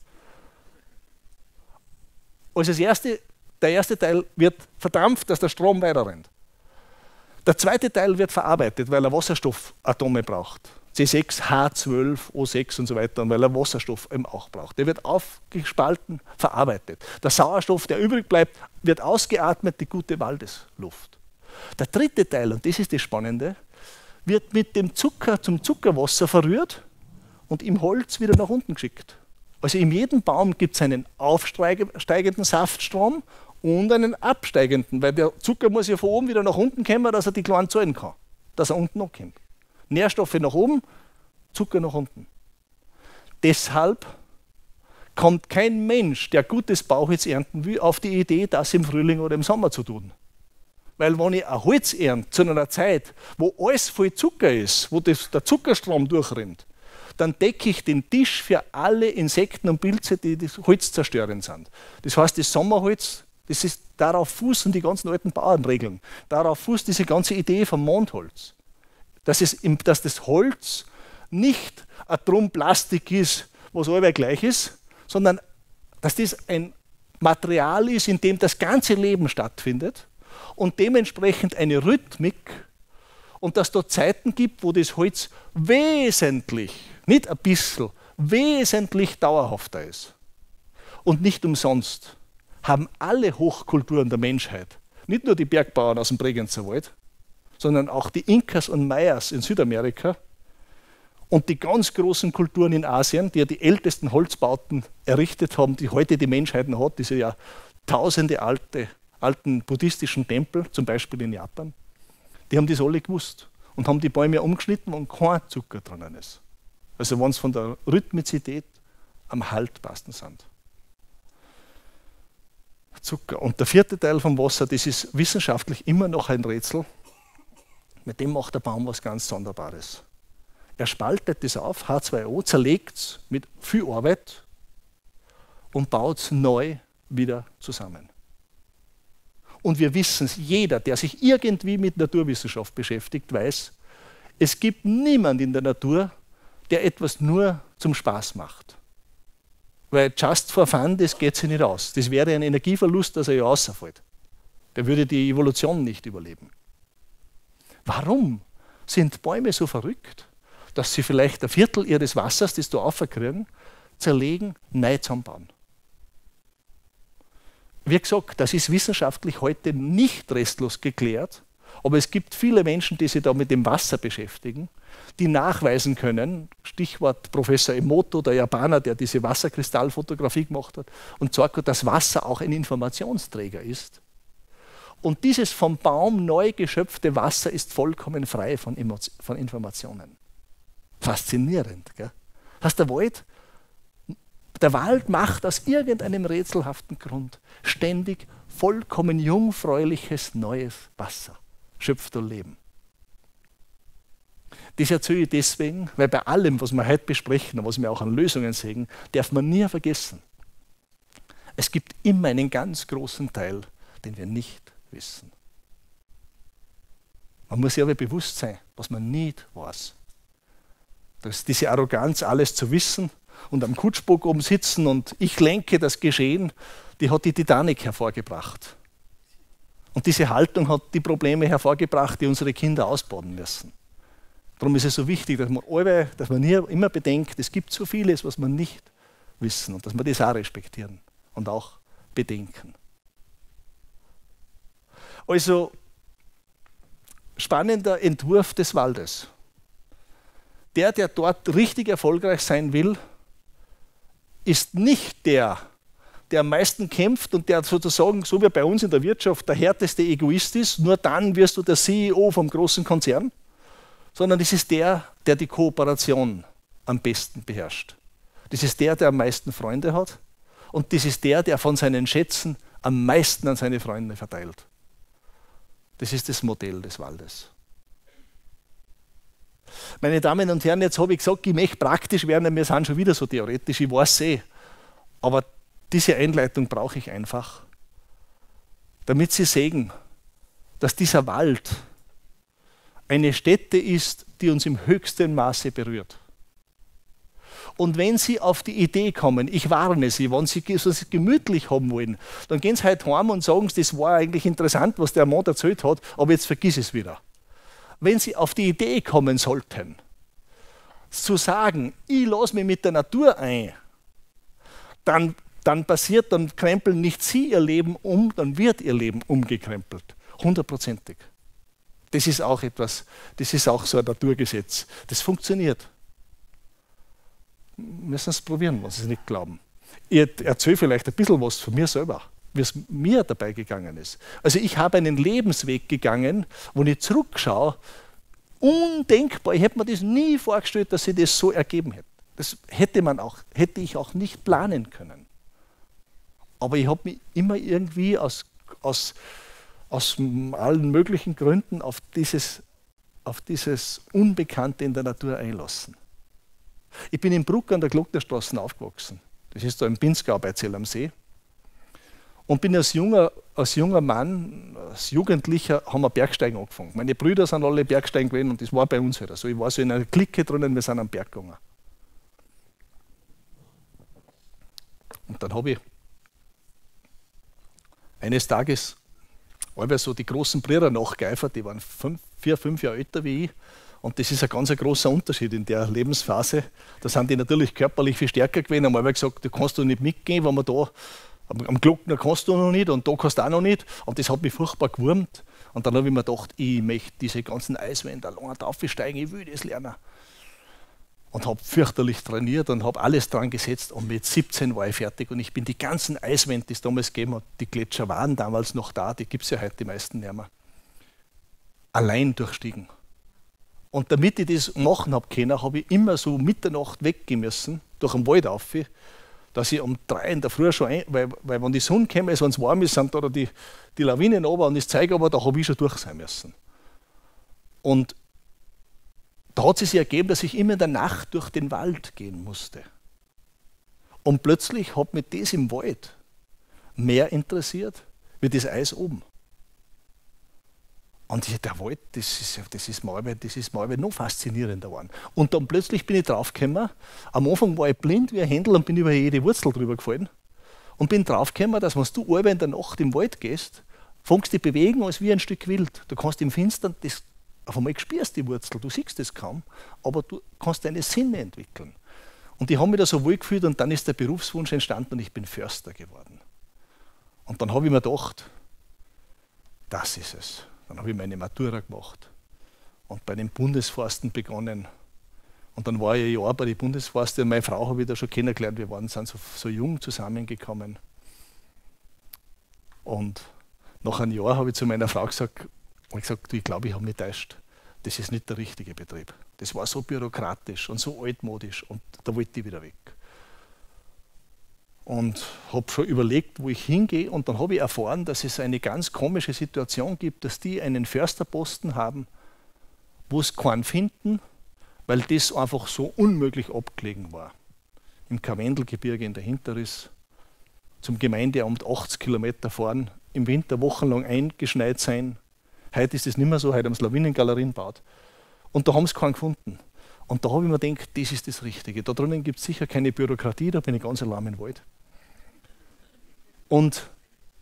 Also das erste, der erste Teil wird verdampft, dass der Strom weiterrennt. Der zweite Teil wird verarbeitet, weil er Wasserstoffatome braucht. C sechs, H zwölf, O sechs und so weiter, und weil er Wasserstoff eben auch braucht. Der wird aufgespalten, verarbeitet. Der Sauerstoff, der übrig bleibt, wird ausgeatmet, die gute Waldesluft. Der dritte Teil, und das ist das Spannende, wird mit dem Zucker zum Zuckerwasser verrührt und im Holz wieder nach unten geschickt. Also in jedem Baum gibt es einen aufsteigenden Saftstrom und einen absteigenden, weil der Zucker muss ja von oben wieder nach unten kommen, dass er die kleinen zahlen kann, dass er unten ankommt. Nährstoffe nach oben, Zucker nach unten. Deshalb kommt kein Mensch, der gutes Bauholz ernten will, auf die Idee, das im Frühling oder im Sommer zu tun. Weil wenn ich ein Holz ernte zu einer Zeit, wo alles voll Zucker ist, wo das, der Zuckerstrom durchrinnt, dann decke ich den Tisch für alle Insekten und Pilze, die das Holz zerstören sind. Das heißt, das Sommerholz, das ist, darauf fußen die ganzen alten Bauernregeln. Darauf fußt diese ganze Idee vom Mondholz. Dass, es, dass das Holz nicht ein Drum Plastik ist, was allweil gleich ist, sondern dass das ein Material ist, in dem das ganze Leben stattfindet und dementsprechend eine Rhythmik, und dass es dort Zeiten gibt, wo das Holz wesentlich, nicht ein bisschen, wesentlich dauerhafter ist. Und nicht umsonst haben alle Hochkulturen der Menschheit, nicht nur die Bergbauern aus dem Bregenzer Wald, sondern auch die Inkas und Mayas in Südamerika und die ganz großen Kulturen in Asien, die ja die ältesten Holzbauten errichtet haben, die heute die Menschheit noch hat, diese ja tausende alte, alten buddhistischen Tempel, zum Beispiel in Japan, die haben das alle gewusst und haben die Bäume umgeschnitten, und kein Zucker drinnen ist. Also wenn es von der Rhythmizität am Haltbarsten sind. Zucker. Und der vierte Teil vom Wasser, das ist wissenschaftlich immer noch ein Rätsel. Mit dem macht der Baum was ganz Sonderbares. Er spaltet das auf, H zwei O, zerlegt es mit viel Arbeit und baut es neu wieder zusammen. Und wir wissen es, jeder, der sich irgendwie mit Naturwissenschaft beschäftigt, weiß, es gibt niemanden in der Natur, der etwas nur zum Spaß macht. Weil just for fun, das geht sich nicht aus. Das wäre ein Energieverlust, dass er ja rausfällt. Der würde die Evolution nicht überleben. Warum sind Bäume so verrückt, dass sie vielleicht ein Viertel ihres Wassers, das da aufkriegen, zerlegen, neu zusammenbauen? Wie gesagt, das ist wissenschaftlich heute nicht restlos geklärt, aber es gibt viele Menschen, die sich da mit dem Wasser beschäftigen, die nachweisen können, Stichwort Professor Emoto, der Japaner, der diese Wasserkristallfotografie gemacht hat, und sagt, dass Wasser auch ein Informationsträger ist. Und dieses vom Baum neu geschöpfte Wasser ist vollkommen frei von, von Informationen. Faszinierend. Gell? Das heißt, der Wald, der Wald macht aus irgendeinem rätselhaften Grund ständig vollkommen jungfräuliches, neues Wasser. Schöpft und Leben. Das erzähle ich deswegen, weil bei allem, was wir heute besprechen und was wir auch an Lösungen sehen, darf man nie vergessen, es gibt immer einen ganz großen Teil, den wir nicht wissen. Man muss sich aber bewusst sein, was man nicht weiß. Das ist diese Arroganz, alles zu wissen und am Kutschbock oben sitzen und ich lenke das Geschehen, die hat die Titanic hervorgebracht. Und diese Haltung hat die Probleme hervorgebracht, die unsere Kinder ausbaden müssen. Darum ist es so wichtig, dass man, alle, dass man hier immer bedenkt, es gibt so vieles, was wir nicht wissen, und dass wir das auch respektieren und auch bedenken. Also, spannender Entwurf des Waldes. Der, der dort richtig erfolgreich sein will, ist nicht der, der am meisten kämpft und der sozusagen, so wie bei uns in der Wirtschaft, der härteste Egoist ist, nur dann wirst du der C E O vom großen Konzern, sondern das ist der, der die Kooperation am besten beherrscht. Das ist der, der am meisten Freunde hat, und das ist der, der von seinen Schätzen am meisten an seine Freunde verteilt. Das ist das Modell des Waldes. Meine Damen und Herren, jetzt habe ich gesagt, ich möchte praktisch werden, wir sind schon wieder so theoretisch, ich weiß eh. Aber diese Einleitung brauche ich einfach, damit Sie sehen, dass dieser Wald eine Stätte ist, die uns im höchsten Maße berührt. Und wenn Sie auf die Idee kommen, ich warne Sie, wenn Sie es gemütlich haben wollen, dann gehen Sie heute heim und sagen, das war eigentlich interessant, was der Mann erzählt hat, aber jetzt vergiss es wieder. Wenn Sie auf die Idee kommen sollten, zu sagen, ich lasse mich mit der Natur ein, dann, dann passiert, dann krempeln nicht Sie Ihr Leben um, dann wird Ihr Leben umgekrempelt. Hundertprozentig. Das ist auch etwas, das ist auch so ein Naturgesetz. Das funktioniert. Müssen Sie es probieren, wenn Sie es nicht glauben. Ich erzähle vielleicht ein bisschen was von mir selber, wie es mir dabei gegangen ist. Also ich habe einen Lebensweg gegangen, wo ich zurückschaue, undenkbar. Ich hätte mir das nie vorgestellt, dass sich das so ergeben hätte. Das hätte man auch, hätte ich auch nicht planen können. Aber ich habe mich immer irgendwie aus, aus, aus allen möglichen Gründen auf dieses, auf dieses Unbekannte in der Natur einlassen. Ich bin in Bruck an der Glocknerstraße aufgewachsen. Das ist da im Pinzgau bei Zell am See. Und bin als junger, als junger Mann, als Jugendlicher, haben wir Bergsteigen angefangen. Meine Brüder sind alle Bergsteigen gewesen und das war bei uns halt so. Ich war so in einer Clique drinnen, wir sind am Berg gegangen. Und dann habe ich eines Tages alle so die großen Brüder nachgeeifert, die waren fünf, vier, fünf Jahre älter wie ich. Und das ist ein ganz großer Unterschied in der Lebensphase. Da sind die natürlich körperlich viel stärker gewesen. Haben wir gesagt, du kannst du nicht mitgehen, wenn wir da am, am Glockner kannst du noch nicht und da kannst du auch noch nicht. Und das hat mich furchtbar gewurmt. Und dann habe ich mir gedacht, ich möchte diese ganzen Eiswände allein aufsteigen, ich will das lernen. Und habe fürchterlich trainiert und habe alles dran gesetzt. Und mit siebzehn war ich fertig. Und ich bin die ganzen Eiswände, die es damals gegeben hat, die Gletscher waren damals noch da, die gibt es ja heute die meisten nicht mehr, allein durchstiegen. Und damit ich das machen habe können, habe ich immer so Mitternacht weggehen müssen, durch den Wald rauf, dass ich um drei in der Früh schon, ein, weil, weil wenn die Sonne käme, wenn es warm ist, sind da die, die Lawinen runter und das Zeug aber, da habe ich schon durch sein müssen. Und da hat es sich ergeben, dass ich immer in der Nacht durch den Wald gehen musste. Und plötzlich hat mich das im Wald mehr interessiert, wie das Eis oben. Und der Wald, das ist, das ist mal, das ist mal noch faszinierender geworden. Und dann plötzlich bin ich draufgekommen, am Anfang war ich blind wie ein Händel und bin über jede Wurzel drüber gefallen. Und bin draufgekommen, dass wenn du in der Nacht im Wald gehst, fängst du dich bewegen als wie ein Stück Wild. Du kannst im Finstern, das, auf einmal spürst die Wurzel, du siehst das kaum, aber du kannst deine Sinne entwickeln. Und ich habe mich da so wohl gefühlt und dann ist der Berufswunsch entstanden und ich bin Förster geworden. Und dann habe ich mir gedacht, das ist es. Dann habe ich meine Matura gemacht und bei den Bundesforsten begonnen. Und dann war ich ein Jahr bei den Bundesforsten und meine Frau habe ich da schon kennengelernt. Wir waren, sind so, so jung zusammengekommen. Und nach einem Jahr habe ich zu meiner Frau gesagt, ich, gesagt, ich glaube, ich habe mich täuscht. Das ist nicht der richtige Betrieb. Das war so bürokratisch und so altmodisch und da wollte ich wieder weg. Und habe schon überlegt, wo ich hingehe und dann habe ich erfahren, dass es eine ganz komische Situation gibt, dass die einen Försterposten haben, wo es keinen finden, weil das einfach so unmöglich abgelegen war. Im Karwendelgebirge in der Hinterriss, zum Gemeindeamt achtzig Kilometer fahren, im Winter wochenlang eingeschneit sein. Heute ist es nicht mehr so, heute haben sie Lawinengalerien gebaut. Und da haben sie keinen gefunden. Und da habe ich mir gedacht, das ist das Richtige. Da drinnen gibt es sicher keine Bürokratie, da bin ich ganz allein im Wald. Und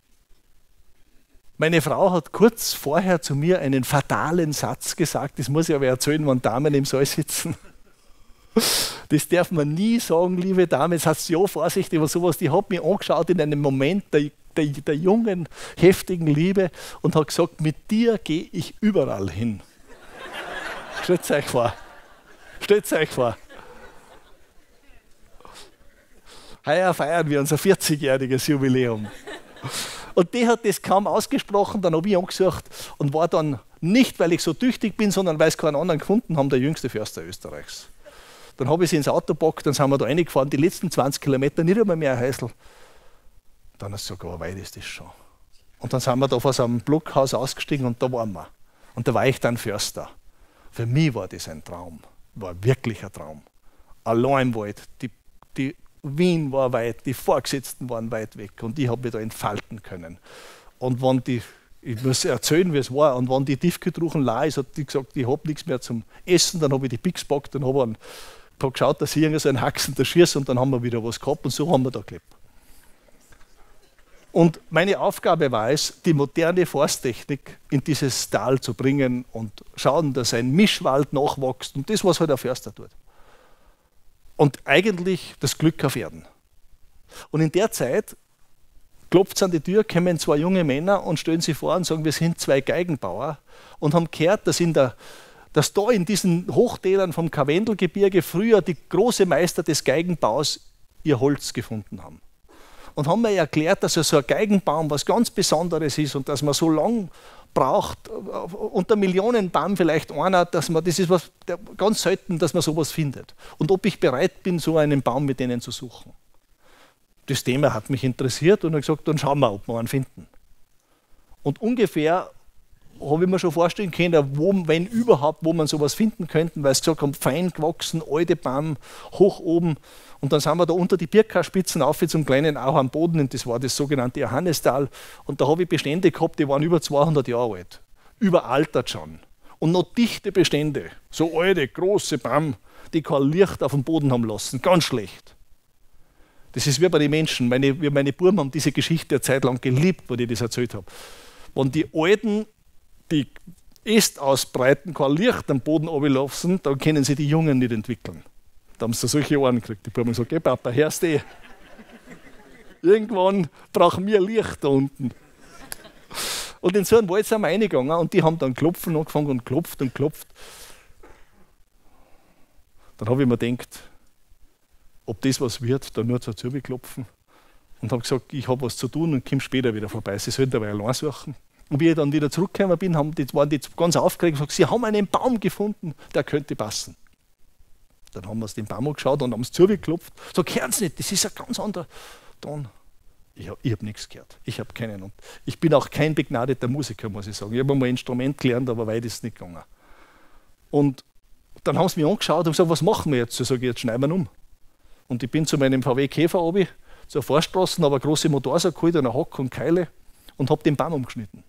meine Frau hat kurz vorher zu mir einen fatalen Satz gesagt, das muss ich aber erzählen, wenn Damen im Saal sitzen. Das darf man nie sagen, liebe Dame, jetzt hast du ja vorsichtig über sowas. Die hat mich angeschaut in einem Moment der, der, der jungen, heftigen Liebe und hat gesagt, mit dir gehe ich überall hin. Stellt euch vor. Stellt euch vor. Heuer feiern wir unser vierzigjähriges Jubiläum. Und die hat das kaum ausgesprochen, dann habe ich angesucht und war dann nicht, weil ich so tüchtig bin, sondern weil es keinen anderen gefunden haben, der jüngste Förster Österreichs. Dann habe ich sie ins Auto gepackt, dann sind wir da reingefahren, die letzten zwanzig Kilometer, nicht einmal mehr ein Häusl. Dann ist sogar weit ist das schon. Und dann sind wir da vor so einem Blockhaus ausgestiegen und da waren wir. Und da war ich dann Förster. Für mich war das ein Traum, war wirklich ein Traum. Allein im Wald, die, die Wien war weit, die Vorgesetzten waren weit weg und ich habe mich da entfalten können. Und wenn die ich muss erzählen, wie es war. Und wenn die Tiefkühltruchen leer ist, hat die gesagt, ich habe nichts mehr zum Essen. Dann habe ich die Pix gepackt und habe hab geschaut, dass ich irgendwie so einen Haxen da schieße und dann haben wir wieder was gehabt und so haben wir da gelebt. Und meine Aufgabe war es, die moderne Forsttechnik in dieses Tal zu bringen und schauen, dass ein Mischwald nachwächst und das, was halt der Förster tut. Und eigentlich das Glück auf Erden. Und in der Zeit klopft es an die Tür, kommen zwei junge Männer und stellen sich vor und sagen, wir sind zwei Geigenbauer und haben gehört, dass, in der, dass da in diesen Hochtälern vom Karwendelgebirge früher die großen Meister des Geigenbaus ihr Holz gefunden haben. Und haben mir erklärt, dass so ein Geigenbaum was ganz Besonderes ist und dass man so lange braucht, unter Millionen Baum vielleicht einer, dass man, das ist was ganz selten, dass man sowas findet. Und ob ich bereit bin, so einen Baum mit denen zu suchen. Das Thema hat mich interessiert und habe gesagt, dann schauen wir, ob wir einen finden. Und ungefähr habe ich mir schon vorstellen können, wo, wenn überhaupt, wo man sowas finden könnte, weil es gesagt haben, fein gewachsen, alte Baum, hoch oben. Und dann sind wir da unter die Birka-Spitzen auf zum kleinen auch am Boden und das war das sogenannte Johannistal. Und da habe ich Bestände gehabt, die waren über zweihundert Jahre alt. Überaltert schon. Und noch dichte Bestände. So alte, große Baum, die kein Licht auf dem Boden haben lassen. Ganz schlecht. Das ist wie bei den Menschen. Meine, meine Buben haben diese Geschichte eine Zeit lang geliebt, wo ich das erzählt habe. Wenn die Alten die Äste ausbreiten, kein Licht am Boden runterlassen, dann können sie die Jungen nicht entwickeln. Da haben sie solche Ohren gekriegt. Die Buben haben gesagt, hey Papa, hörst du? Irgendwann brauchen wir Licht da unten. Und in so einen Wald sind wir reingegangen und die haben dann klopfen angefangen und klopft und klopft. Dann habe ich mir gedacht, ob das was wird, dann nur zur Tür klopfen. Und habe gesagt, ich habe was zu tun und komme später wieder vorbei. Sie sollten dabei allein suchen. Und wie ich dann wieder zurückgekommen bin, haben die, waren die ganz aufgeregt und gesagt, sie haben einen Baum gefunden, der könnte passen. Dann haben wir uns den Baum angeschaut und haben es zugeklopft. So, hören Sie nicht, das ist ein ganz anderer Ton. Ich habe hab nichts gehört. Ich habe keinen. Und ich bin auch kein begnadeter Musiker, muss ich sagen. Ich habe mal ein Instrument gelernt, aber weit ist es nicht gegangen. Und dann haben sie mich angeschaut und gesagt, was machen wir jetzt? Ich sage, jetzt schneiden wir ihn um. Und ich bin zu meinem V W Käfer runter, zur Vorstraße, habe eine große Motorsäge geholt, eine Hack und Keile und habe den Baum umgeschnitten.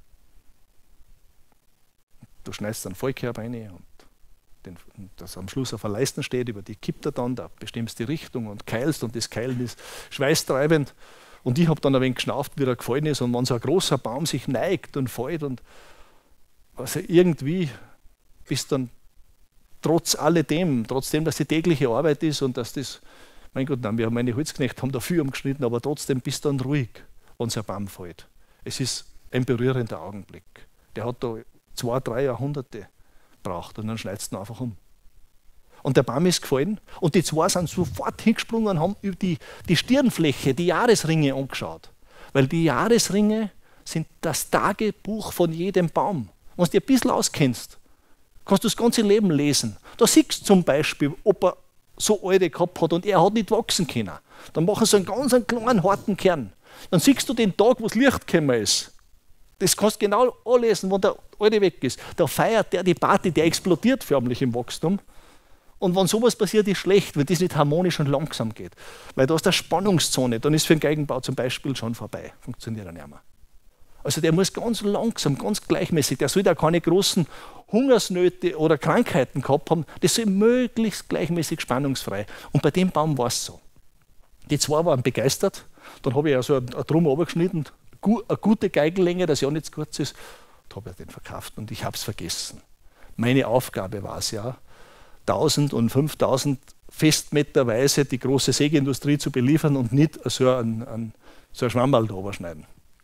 Du schneidest einen Fallkerb rein und den, das am Schluss auf einer Leisten steht, über die kippt er dann, da bestimmst die Richtung und keilst und das Keilen ist schweißtreibend. Und ich habe dann ein wenig geschnauft, wie er gefallen ist. Und wenn so ein großer Baum sich neigt und fällt und also irgendwie bist dann trotz alledem, trotzdem, dass die tägliche Arbeit ist und dass das, mein Gott, nein, wir haben meine Holzknechte haben da viel umgeschnitten, aber trotzdem bist du dann ruhig, wenn so ein Baum fällt. Es ist ein berührender Augenblick. Der hat da zwei, drei Jahrhunderte braucht und dann schneidest du ihn einfach um. Und der Baum ist gefallen und die zwei sind sofort hingesprungen und haben über die, die Stirnfläche, die Jahresringe angeschaut. Weil die Jahresringe sind das Tagebuch von jedem Baum. Wenn du dich ein bisschen auskennst, kannst du das ganze Leben lesen. Da siehst du zum Beispiel, ob er so alte gehabt hat und er hat nicht wachsen können. Dann machen sie einen ganz einen kleinen, harten Kern. Dann siehst du den Tag, wo das Licht gekommen ist. Das kannst du genau anlesen, wenn der Alte weg ist. Da feiert der die Party, der explodiert förmlich im Wachstum. Und wenn sowas passiert, ist schlecht, wenn das nicht harmonisch und langsam geht. Weil da ist eine Spannungszone, dann ist für den Geigenbau zum Beispiel schon vorbei. Funktioniert er nicht mehr. Also der muss ganz langsam, ganz gleichmäßig, der soll da keine großen Hungersnöte oder Krankheiten gehabt haben, das soll möglichst gleichmäßig spannungsfrei. Und bei dem Baum war es so. Die zwei waren begeistert, dann habe ich also ein Drum runtergeschnitten, eine gute Geigenlänge, das ja nicht zu kurz ist, und habe den verkauft und ich habe es vergessen. Meine Aufgabe war es ja, tausend und fünftausend Festmeterweise die große Sägeindustrie zu beliefern und nicht so ein, ein, so ein Schwammerl da überschneiden.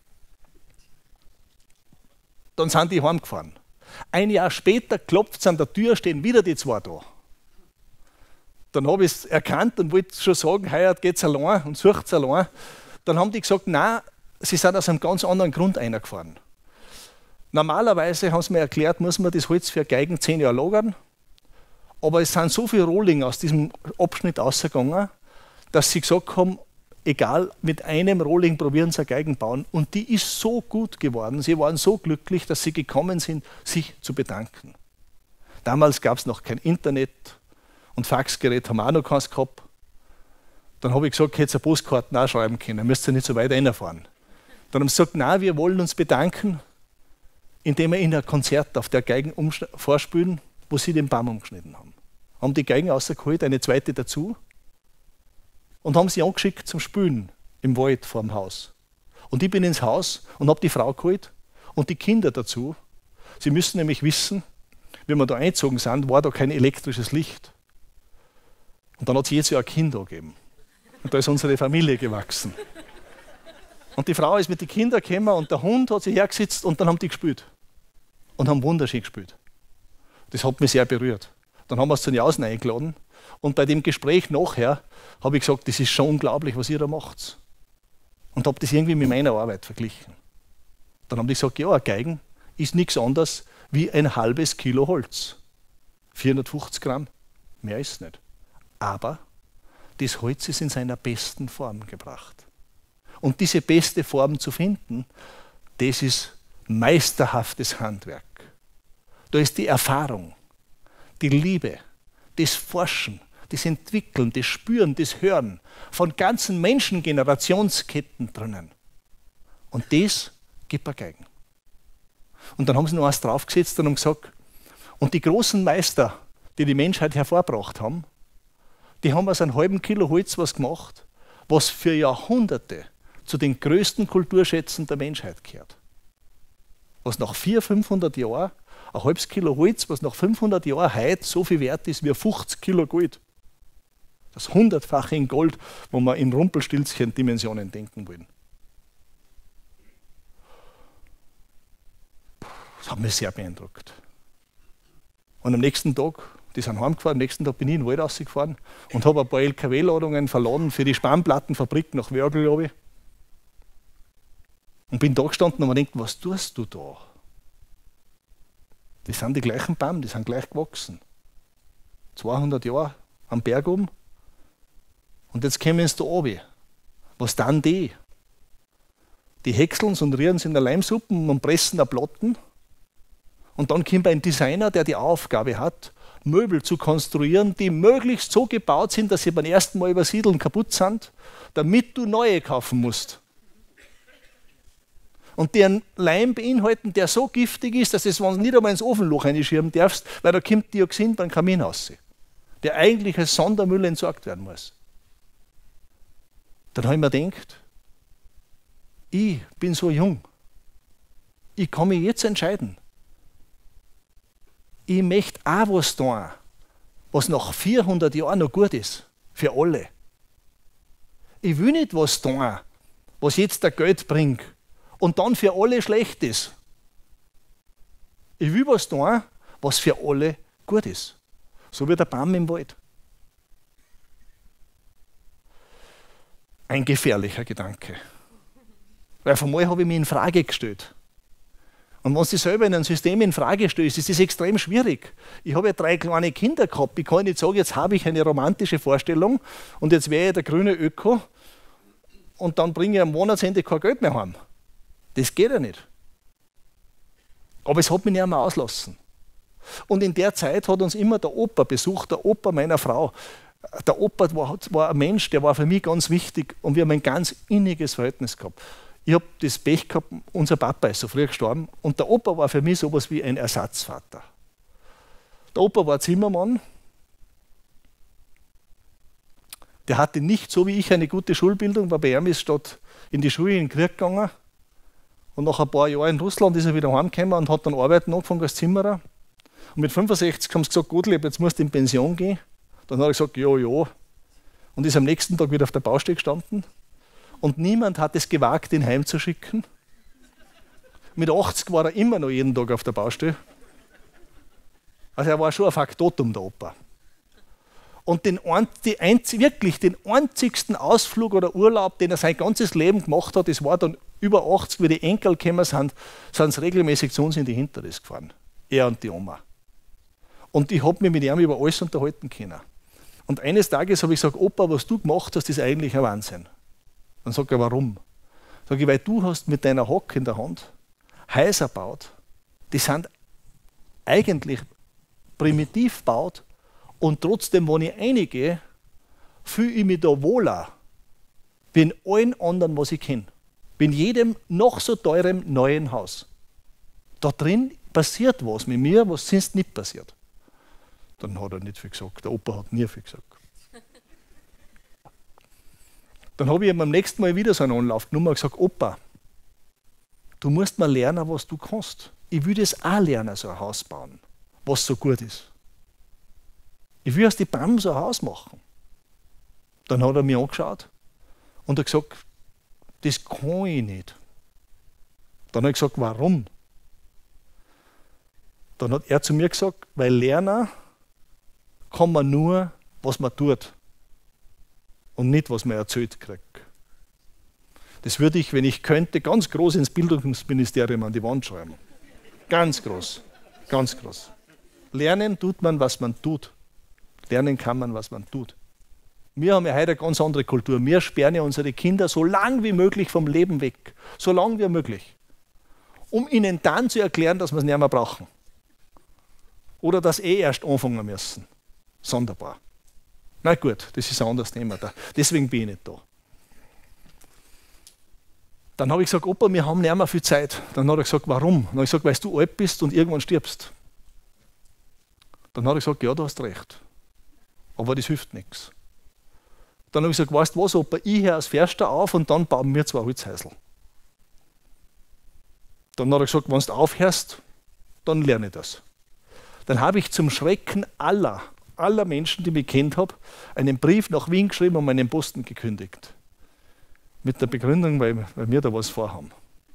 Dann sind die heimgefahren. Ein Jahr später klopft es an der Tür, stehen wieder die zwei da. Dann habe ich es erkannt und wollte schon sagen, heuer geht es allein und sucht es allein. Dann haben die gesagt, nein, sie sind aus einem ganz anderen Grund reingefahren. Normalerweise haben sie mir erklärt, muss man das Holz für Geigen zehn Jahre lagern. Aber es sind so viele Rohlinge aus diesem Abschnitt rausgegangen, dass sie gesagt haben, egal, mit einem Rohling probieren sie eine Geigen bauen. Und die ist so gut geworden, sie waren so glücklich, dass sie gekommen sind, sich zu bedanken. Damals gab es noch kein Internet und Faxgerät haben wir auch noch keins gehabt. Dann habe ich gesagt, hätte ihr Postkarten auch schreiben können, müsst ihr nicht so weit reinfahren. Dann haben sie gesagt, nein, wir wollen uns bedanken indem wir in ein Konzert auf der Geigen vorspielen, wo sie den Baum umgeschnitten haben. Haben die Geigen rausgeholt, eine zweite dazu und haben sie angeschickt zum Spülen im Wald vor dem Haus. Und ich bin ins Haus und habe die Frau geholt und die Kinder dazu. Sie müssen nämlich wissen, wenn wir da eingezogen sind, war da kein elektrisches Licht. Und dann hat es jedes Jahr ein Kind gegeben. Und da ist unsere Familie gewachsen. Und die Frau ist mit den Kindern gekommen und der Hund hat sich hergesetzt und dann haben die gespielt. Und haben wunderschön gespielt. Das hat mich sehr berührt. Dann haben wir es zu den Jausen eingeladen und bei dem Gespräch nachher habe ich gesagt, das ist schon unglaublich, was ihr da macht. Und habe das irgendwie mit meiner Arbeit verglichen. Dann haben die gesagt, ja, ein Geigen ist nichts anderes wie ein halbes Kilo Holz. vierhundertfünfzig Gramm, mehr ist es nicht. Aber das Holz ist in seiner besten Form gebracht. Und diese beste Form zu finden, das ist meisterhaftes Handwerk. Da ist die Erfahrung, die Liebe, das Forschen, das Entwickeln, das Spüren, das Hören von ganzen Menschengenerationsketten drinnen. Und das gibt ein Geigen. Und dann haben sie noch eins draufgesetzt und haben gesagt, und die großen Meister, die die Menschheit hervorgebracht haben, die haben aus einem halben Kilo Holz was gemacht, was für Jahrhunderte zu den größten Kulturschätzen der Menschheit gehört. Was nach vierhundert, fünfhundert Jahren, ein halbes Kilo Holz, was nach fünfhundert Jahren heute so viel wert ist wie fünfzig Kilo Gold. Das hundertfache in Gold, wo wir in Rumpelstilzchen-Dimensionen denken wollen. Das hat mich sehr beeindruckt. Und am nächsten Tag, die sind heimgefahren, am nächsten Tag bin ich in den Wald rausgefahren und habe ein paar L K W-Ladungen verladen für die Spanplattenfabrik nach Wörgl, glaube ich. Und bin da gestanden und mir gedacht, was tust du da? Das sind die gleichen Bäume, die sind gleich gewachsen. zweihundert Jahre am Berg um. Und jetzt kommen sie da runter. Was dann die? Die häckseln und rühren sie in der Leimsuppe und pressen da Platten. Und dann kommt ein Designer, der die Aufgabe hat, Möbel zu konstruieren, die möglichst so gebaut sind, dass sie beim ersten Mal übersiedeln kaputt sind, damit du neue kaufen musst. Und die einen Leim beinhalten, der so giftig ist, dass du es nicht einmal ins Ofenloch reinschirmen darfst, weil da kommt Dioxin beim Kamin raus, der eigentlich als Sondermüll entsorgt werden muss. Dann habe ich mir gedacht, ich bin so jung, ich kann mich jetzt entscheiden. Ich möchte auch was tun, was nach vierhundert Jahren noch gut ist, für alle. Ich will nicht was tun, was jetzt der Geld bringt und dann für alle schlecht ist. Ich will was tun, was für alle gut ist. So wie der Baum im Wald. Ein gefährlicher Gedanke. Weil von mal habe ich mich in Frage gestellt. Und wenn du dich selber in einem System in Frage stellst, ist das extrem schwierig. Ich habe ja drei kleine Kinder gehabt. Ich kann nicht sagen, jetzt habe ich eine romantische Vorstellung und jetzt wäre ich der grüne Öko und dann bringe ich am Monatsende kein Geld mehr heim. Das geht ja nicht. Aber es hat mich nicht einmal auslassen. Und in der Zeit hat uns immer der Opa besucht, der Opa meiner Frau. Der Opa war, war ein Mensch, der war für mich ganz wichtig und wir haben ein ganz inniges Verhältnis gehabt. Ich habe das Pech gehabt, unser Papa ist so früh gestorben und der Opa war für mich sowas wie ein Ersatzvater. Der Opa war Zimmermann, der hatte nicht so wie ich eine gute Schulbildung, weil bei ihm ist statt in die Schule in den Krieg gegangen und nach ein paar Jahren in Russland ist er wieder heimgekommen und hat dann arbeiten angefangen als Zimmerer. Und mit fünfundsechzig haben sie gesagt, Gottlieb, jetzt musst du in Pension gehen. Dann hat er gesagt, ja, ja. Und ist am nächsten Tag wieder auf der Baustelle gestanden. Und niemand hat es gewagt, ihn heimzuschicken. Mit achtzig war er immer noch jeden Tag auf der Baustelle. Also er war schon ein Faktotum, der Opa. Und den, die einzig, wirklich den einzigsten Ausflug oder Urlaub, den er sein ganzes Leben gemacht hat, das war dann über achtzig, wie die Enkel gekommen sind, sind sie regelmäßig zu uns in die Hinterris gefahren. Er und die Oma. Und ich habe mich mit ihm über alles unterhalten können. Und eines Tages habe ich gesagt, Opa, was du gemacht hast, ist eigentlich ein Wahnsinn. Dann sagt er, warum? Sag ich, weil du hast mit deiner Hocke in der Hand Häuser gebaut, die sind eigentlich primitiv gebaut und trotzdem, wenn ich reingehe, fühle ich mich da wohler wie in allen anderen, was ich kenne. Wie in jedem noch so teuren neuen Haus. Da drin passiert was mit mir, was sonst nicht passiert. Dann hat er nicht viel gesagt. Der Opa hat nie viel gesagt. Dann habe ich ihm beim nächsten Mal wieder so einen Anlauf genommen und gesagt, Opa, du musst mal lernen, was du kannst. Ich will das auch lernen, so ein Haus bauen, was so gut ist. Ich will aus die Bäumen so ein Haus machen. Dann hat er mich angeschaut und hat gesagt, das kann ich nicht. Dann habe ich gesagt, warum? Dann hat er zu mir gesagt, weil lernen kann man nur, was man tut und nicht, was man erzählt kriegt. Das würde ich, wenn ich könnte, ganz groß ins Bildungsministerium an die Wand schreiben. Ganz groß, ganz groß. Lernen tut man, was man tut. Lernen kann man, was man tut. Wir haben ja heute eine ganz andere Kultur. Wir sperren ja unsere Kinder so lang wie möglich vom Leben weg. So lang wie möglich. Um ihnen dann zu erklären, dass wir es nicht mehr brauchen. Oder dass eh erst anfangen müssen. Sonderbar. Na gut, das ist ein anderes Thema. Da. Deswegen bin ich nicht da. Dann habe ich gesagt, Opa, wir haben nicht mehr viel Zeit. Dann hat er gesagt, warum? Dann habe ich gesagt, weil du alt bist und irgendwann stirbst. Dann hat er gesagt, ja, du hast recht. Aber das hilft nichts. Dann habe ich gesagt, weißt du was, Opa, ich höre als Förster auf und dann bauen wir zwei Holzhäusl. Dann hat er gesagt, wenn du aufhörst, dann lerne ich das. Dann habe ich zum Schrecken aller, aller Menschen, die mich kennt haben, einen Brief nach Wien geschrieben und meinen Posten gekündigt. Mit der Begründung, weil, weil wir da was vorhaben.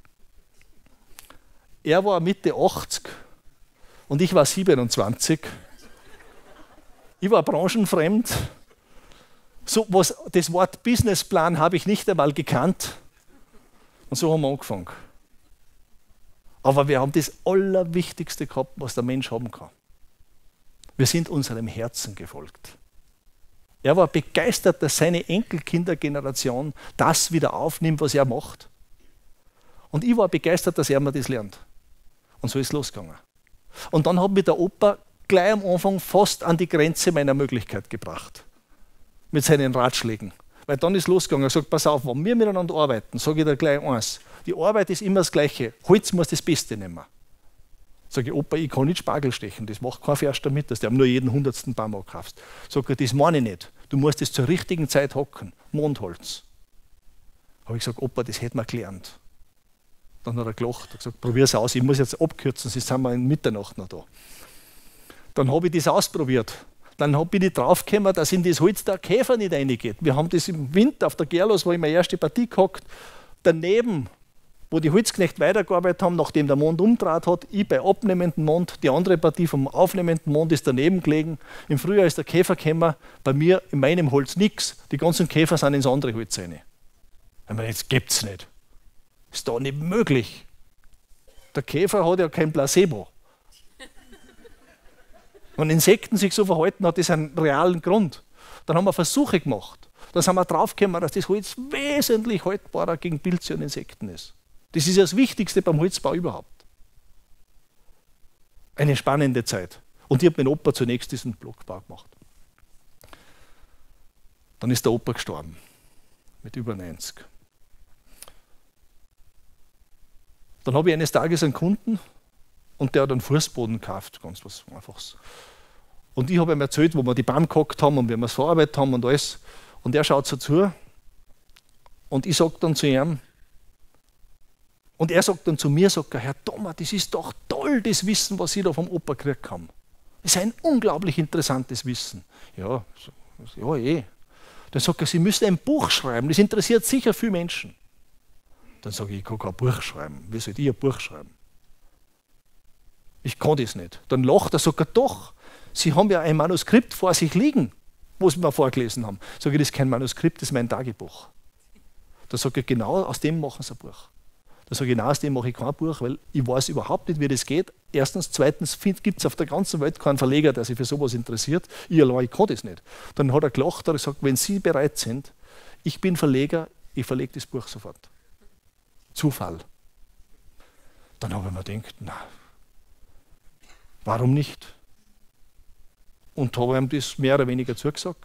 Er war Mitte achtzig und ich war siebenundzwanzig. Ich war branchenfremd. So was, das Wort Businessplan habe ich nicht einmal gekannt. Und so haben wir angefangen. Aber wir haben das Allerwichtigste gehabt, was der Mensch haben kann. Wir sind unserem Herzen gefolgt. Er war begeistert, dass seine Enkelkindergeneration das wieder aufnimmt, was er macht. Und ich war begeistert, dass er mir das lernt. Und so ist es losgegangen. Und dann hat mich der Opa gleich am Anfang fast an die Grenze meiner Möglichkeit gebracht. Mit seinen Ratschlägen. Weil dann ist losgegangen. Er sagt, pass auf, wenn wir miteinander arbeiten, sage ich dir gleich eins. Die Arbeit ist immer das Gleiche. Holz muss das Beste nehmen. Sage ich, Opa, ich kann nicht Spargel stechen. Das macht kein Förster mit, dass du nur jeden hundertsten Baum abkaufst. Sag ich, das meine ich nicht. Du musst es zur richtigen Zeit hacken. Mondholz. Habe ich gesagt, Opa, das hätten wir gelernt. Dann hat er gelacht. Er hat gesagt, probier es aus. Ich muss jetzt abkürzen, sonst sind wir in Mitternacht noch da. Dann habe ich das ausprobiert. Dann bin ich draufgekommen, dass in das Holz der Käfer nicht reingeht. Wir haben das im Winter auf der Gerlos, wo ich meine erste Partie gehockt, daneben, wo die Holzknechte weitergearbeitet haben, nachdem der Mond umdreht hat, ich bei abnehmendem Mond, die andere Partie vom aufnehmenden Mond ist daneben gelegen. Im Frühjahr ist der Käfer gekommen, bei mir in meinem Holz nichts. Die ganzen Käfer sind ins andere Holz rein. Ich meine, das gibt es nicht. Ist da nicht möglich. Der Käfer hat ja kein Placebo. Wenn Insekten sich so verhalten, hat das einen realen Grund. Dann haben wir Versuche gemacht. Dann sind wir draufgekommen, dass das Holz wesentlich haltbarer gegen Pilze und Insekten ist. Das ist ja das Wichtigste beim Holzbau überhaupt. Eine spannende Zeit. Und ich habe mit Opa zunächst diesen Blockbau gemacht. Dann ist der Opa gestorben, mit über neunzig. Dann habe ich eines Tages einen Kunden und der hat einen Fußboden gekauft, ganz was Einfaches. Und ich habe ihm erzählt, wo wir die Baum gehackt haben und wie wir es verarbeitet haben und alles. Und er schaut so zu und ich sage dann zu ihm, und er sagt dann zu mir, sagt er, Herr Thomas, das ist doch toll, das Wissen, was Sie da vom Opa gekriegt haben. Das ist ein unglaublich interessantes Wissen. Ja, ja eh. Dann sagt er, Sie müssen ein Buch schreiben, das interessiert sicher viele Menschen. Dann sage ich, ich kann kein Buch schreiben. Wie soll ich ein Buch schreiben? Ich kann das nicht. Dann lacht er, sagt er, doch, Sie haben ja ein Manuskript vor sich liegen, wo Sie mir vorgelesen haben. Sage ich, das ist kein Manuskript, das ist mein Tagebuch. Da sage ich, genau aus dem machen Sie ein Buch. Da sage ich, genau aus dem mache ich kein Buch, weil ich weiß überhaupt nicht, wie das geht. Erstens, zweitens gibt es auf der ganzen Welt keinen Verleger, der sich für sowas interessiert. Ich allein, ich kann das nicht. Dann hat er gelacht und gesagt, wenn Sie bereit sind, ich bin Verleger, ich verlege das Buch sofort. Zufall. Dann habe ich mir gedacht, na, warum nicht? Und habe ihm das mehr oder weniger zugesagt.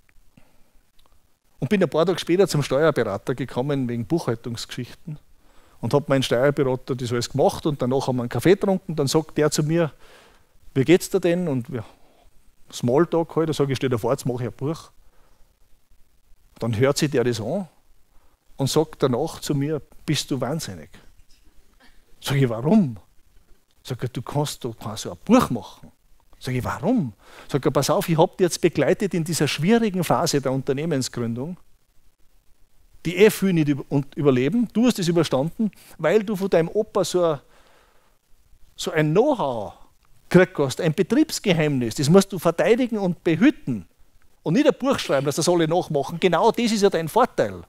Und bin ein paar Tage später zum Steuerberater gekommen wegen Buchhaltungsgeschichten. Und habe meinen Steuerberater das alles gemacht und danach haben wir einen Kaffee getrunken. Dann sagt der zu mir, wie geht's dir denn? Und ja, Smalltalk halt, da sage ich, stell dir vor, jetzt mache ich ein Buch. Dann hört sich der das an und sagt danach zu mir, bist du wahnsinnig? Sag ich, warum? Sag ich, du kannst doch so ein Buch machen. Sag ich, warum? Sag ich, pass auf, ich habe dich jetzt begleitet in dieser schwierigen Phase der Unternehmensgründung, die eh viel nicht überleben. Du hast es überstanden, weil du von deinem Opa so ein, so ein Know-how gekriegt hast, ein Betriebsgeheimnis. Das musst du verteidigen und behüten. Und nicht ein Buch schreiben, dass das alle nachmachen. Genau das ist ja dein Vorteil.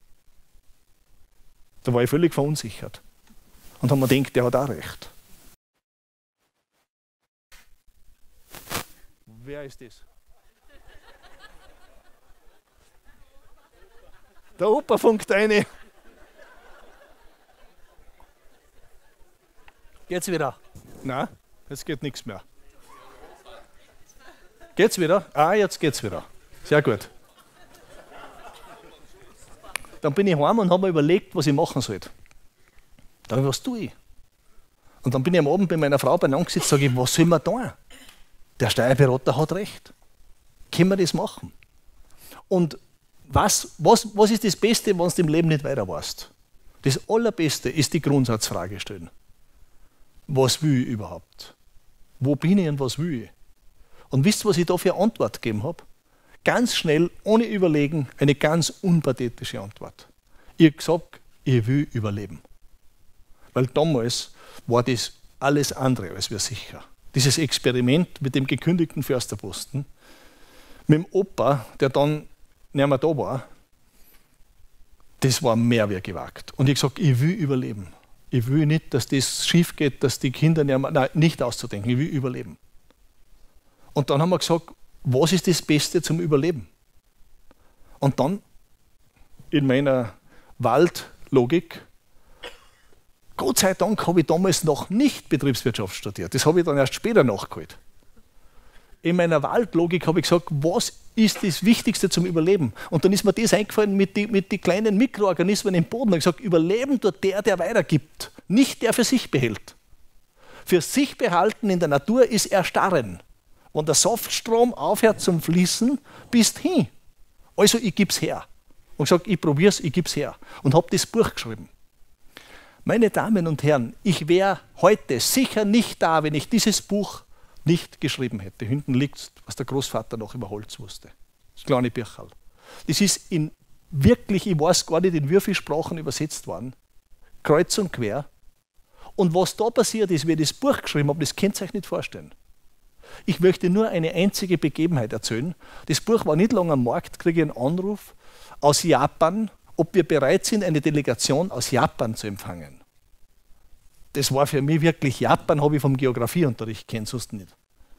Da war ich völlig verunsichert. Und haben mir gedacht, der hat auch recht. Wer ist das? Der Opa funkt eine. Geht's wieder? Nein, jetzt geht nichts mehr. Geht's wieder? Ah, jetzt geht's wieder. Sehr gut. Dann bin ich heim und habe mir überlegt, was ich machen sollte. Dann habe ich, was tue ich? Und dann bin ich am Abend bei meiner Frau beieinander gesetzt und sage ich, was soll man tun? Der Steuerberater hat recht. Können wir das machen? Und was, was, was ist das Beste, wenn du im Leben nicht weiter weißt? Das Allerbeste ist die Grundsatzfrage stellen. Was will ich überhaupt? Wo bin ich und was will ich? Und wisst ihr, was ich da für eine Antwort gegeben habe? Ganz schnell, ohne Überlegen, eine ganz unpathetische Antwort. Ich habe gesagt, ich will überleben. Weil damals war das alles andere als wir sicher. Dieses Experiment mit dem gekündigten Försterposten, mit dem Opa, der dann nicht mehr da war, das war mehr wie gewagt. Und ich habe gesagt, ich will überleben. Ich will nicht, dass das schief geht, dass die Kinder nicht mehr, nein, nicht auszudenken, ich will überleben. Und dann haben wir gesagt, was ist das Beste zum Überleben? Und dann in meiner Waldlogik, Gott sei Dank habe ich damals noch nicht Betriebswirtschaft studiert, das habe ich dann erst später nachgeholt. In meiner Waldlogik habe ich gesagt, was ist das Wichtigste zum Überleben? Und dann ist mir das eingefallen mit den mit die kleinen Mikroorganismen im Boden. Ich habe gesagt, überleben tut der, der weitergibt, nicht der für sich behält. Für sich behalten in der Natur ist erstarren. Wenn der Saftstrom aufhört zum Fließen, bist hin. Also ich gebe es her. Und gesagt, ich probiere es, ich gebe es her. Und habe das Buch geschrieben. Meine Damen und Herren, ich wäre heute sicher nicht da, wenn ich dieses Buch nicht geschrieben hätte. Hinten liegt, was der Großvater noch über Holz wusste. Das kleine Bücherl. Das ist in wirklich, ich weiß gar nicht, in wie viele Sprachen übersetzt worden. Kreuz und quer. Und was da passiert ist, wie ich das Buch geschrieben habe, das könnt ihr euch nicht vorstellen. Ich möchte nur eine einzige Begebenheit erzählen. Das Buch war nicht lange am Markt, kriege ich einen Anruf aus Japan, ob wir bereit sind, eine Delegation aus Japan zu empfangen. Das war für mich wirklich, Japan habe ich vom Geografieunterricht kennt, sonst nicht.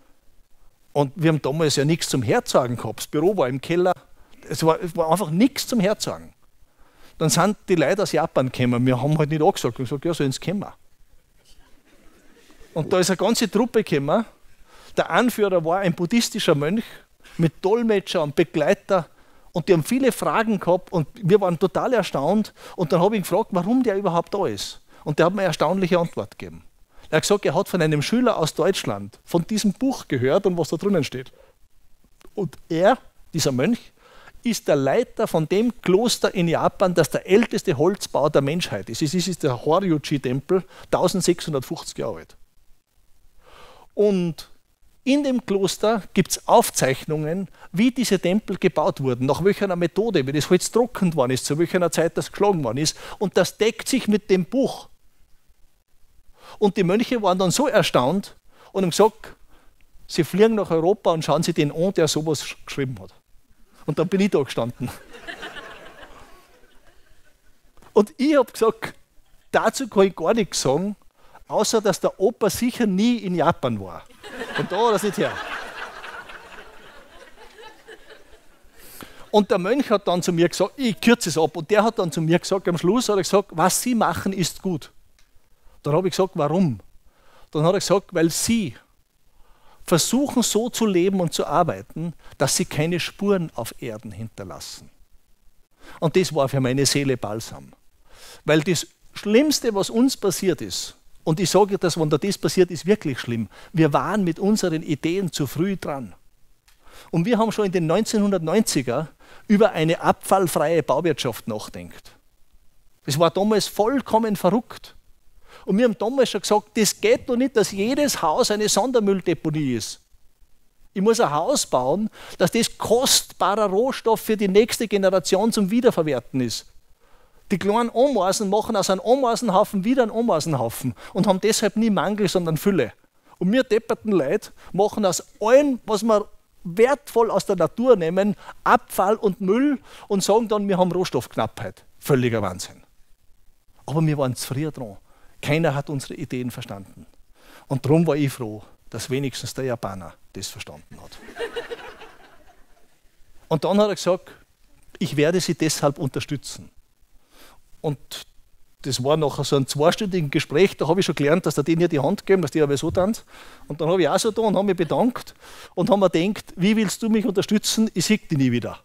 Und wir haben damals ja nichts zum Herzagen gehabt. Das Büro war im Keller, es war, es war einfach nichts zum Herzagen. Dann sind die Leute aus Japan gekommen, wir haben halt nicht angesagt, und gesagt, ja, sollen sie kommen. Und da ist eine ganze Truppe gekommen. Der Anführer war ein buddhistischer Mönch mit Dolmetscher und Begleiter und die haben viele Fragen gehabt und wir waren total erstaunt und dann habe ich ihn gefragt, warum der überhaupt da ist. Und der hat mir eine erstaunliche Antwort gegeben. Er hat gesagt, er hat von einem Schüler aus Deutschland von diesem Buch gehört und was da drinnen steht. Und er, dieser Mönch, ist der Leiter von dem Kloster in Japan, das der älteste Holzbau der Menschheit ist. Es ist der Horyuji-Tempel, eintausendsechshundertfünfzig Jahre alt. Und in dem Kloster gibt es Aufzeichnungen, wie diese Tempel gebaut wurden, nach welcher Methode, wie das Holz trocknet worden ist, zu welcher Zeit das geschlagen worden ist. Und das deckt sich mit dem Buch. Und die Mönche waren dann so erstaunt und haben gesagt, sie fliegen nach Europa und schauen sich den an, der sowas geschrieben hat. Und dann bin ich da gestanden. Und ich habe gesagt, dazu kann ich gar nichts sagen, außer dass der Opa sicher nie in Japan war. Und da hat er es nicht her. Und der Mönch hat dann zu mir gesagt, ich kürze es ab, und der hat dann zu mir gesagt, am Schluss hat er gesagt, was Sie machen, ist gut. Dann habe ich gesagt, warum? Dann hat er gesagt, weil Sie versuchen so zu leben und zu arbeiten, dass Sie keine Spuren auf Erden hinterlassen. Und das war für meine Seele Balsam. Weil das Schlimmste, was uns passiert ist, und ich sage das, wenn da das passiert, ist wirklich schlimm. Wir waren mit unseren Ideen zu früh dran. Und wir haben schon in den neunzehnhundertneunziger über eine abfallfreie Bauwirtschaft nachgedacht. Das war damals vollkommen verrückt. Und wir haben damals schon gesagt, das geht doch nicht, dass jedes Haus eine Sondermülldeponie ist. Ich muss ein Haus bauen, dass das kostbarer Rohstoff für die nächste Generation zum Wiederverwerten ist. Die kleinen Ameisen machen aus einem Ameisenhaufen wieder einen Ameisenhaufen und haben deshalb nie Mangel, sondern Fülle. Und wir depperten Leute machen aus allem, was wir wertvoll aus der Natur nehmen, Abfall und Müll und sagen dann, wir haben Rohstoffknappheit. Völliger Wahnsinn. Aber wir waren zu früh dran. Keiner hat unsere Ideen verstanden. Und darum war ich froh, dass wenigstens der Japaner das verstanden hat. Und dann hat er gesagt, ich werde sie deshalb unterstützen. Und das war nachher so ein zweistündiges Gespräch, da habe ich schon gelernt, dass der denen die Hand geben, dass die aber so tanzt. Und dann habe ich auch so da und habe mich bedankt und habe mir gedacht, wie willst du mich unterstützen? Ich sehe dich nie wieder.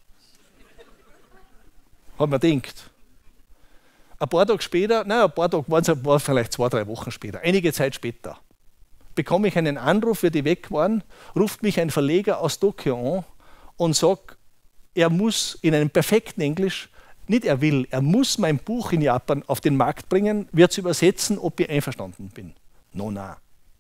Habe mir gedacht. Ein paar Tage später, nein, ein paar Tage waren es war vielleicht zwei, drei Wochen später, einige Zeit später, bekomme ich einen Anruf, wie die weg waren, ruft mich ein Verleger aus Tokio an und sagt, er muss in einem perfekten Englisch, nicht er will, er muss mein Buch in Japan auf den Markt bringen, wird es übersetzen, ob ich einverstanden bin. No, na.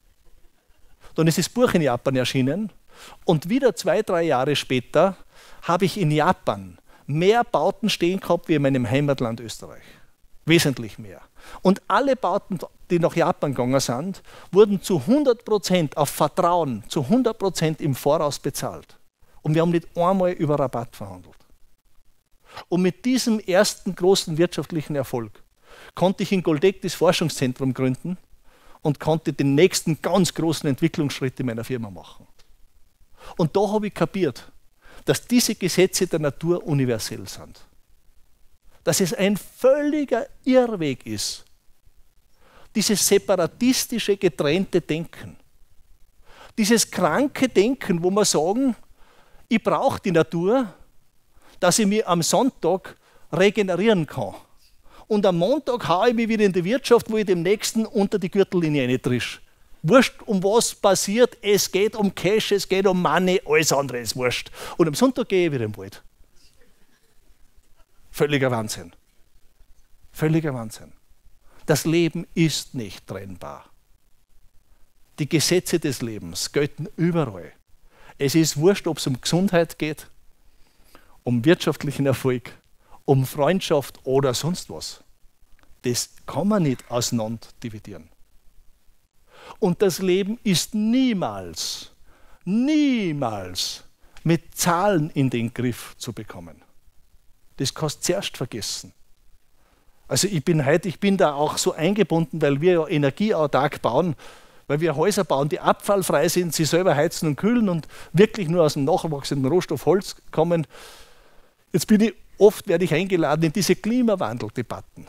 Dann ist das Buch in Japan erschienen und wieder zwei, drei Jahre später habe ich in Japan mehr Bauten stehen gehabt wie in meinem Heimatland Österreich. Wesentlich mehr. Und alle Bauten, die nach Japan gegangen sind, wurden zu hundert Prozent auf Vertrauen, zu hundert Prozent im Voraus bezahlt. Und wir haben nicht einmal über Rabatt verhandelt. Und mit diesem ersten großen wirtschaftlichen Erfolg konnte ich in Goldeck das Forschungszentrum gründen und konnte den nächsten ganz großen Entwicklungsschritt in meiner Firma machen. Und da habe ich kapiert, dass diese Gesetze der Natur universell sind. Dass es ein völliger Irrweg ist, dieses separatistische, getrennte Denken, dieses kranke Denken, wo wir sagen, ich brauche die Natur, dass ich mich am Sonntag regenerieren kann. Und am Montag haue ich mich wieder in die Wirtschaft, wo ich dem Nächsten unter die Gürtellinie reintrisch. Wurscht, um was passiert, es geht um Cash, es geht um Money, alles andere ist wurscht. Und am Sonntag gehe ich wieder im Wald. Völliger Wahnsinn. Völliger Wahnsinn. Das Leben ist nicht trennbar. Die Gesetze des Lebens gelten überall. Es ist wurscht, ob es um Gesundheit geht, um wirtschaftlichen Erfolg, um Freundschaft oder sonst was. Das kann man nicht auseinander dividieren. Und das Leben ist niemals, niemals mit Zahlen in den Griff zu bekommen. Das kannst du zuerst vergessen. Also ich bin heute, ich bin da auch so eingebunden, weil wir ja energieautark bauen, weil wir Häuser bauen, die abfallfrei sind, sie selber heizen und kühlen und wirklich nur aus dem nachwachsenden Rohstoff Holz kommen. Jetzt bin ich, oft werde ich eingeladen in diese Klimawandeldebatten.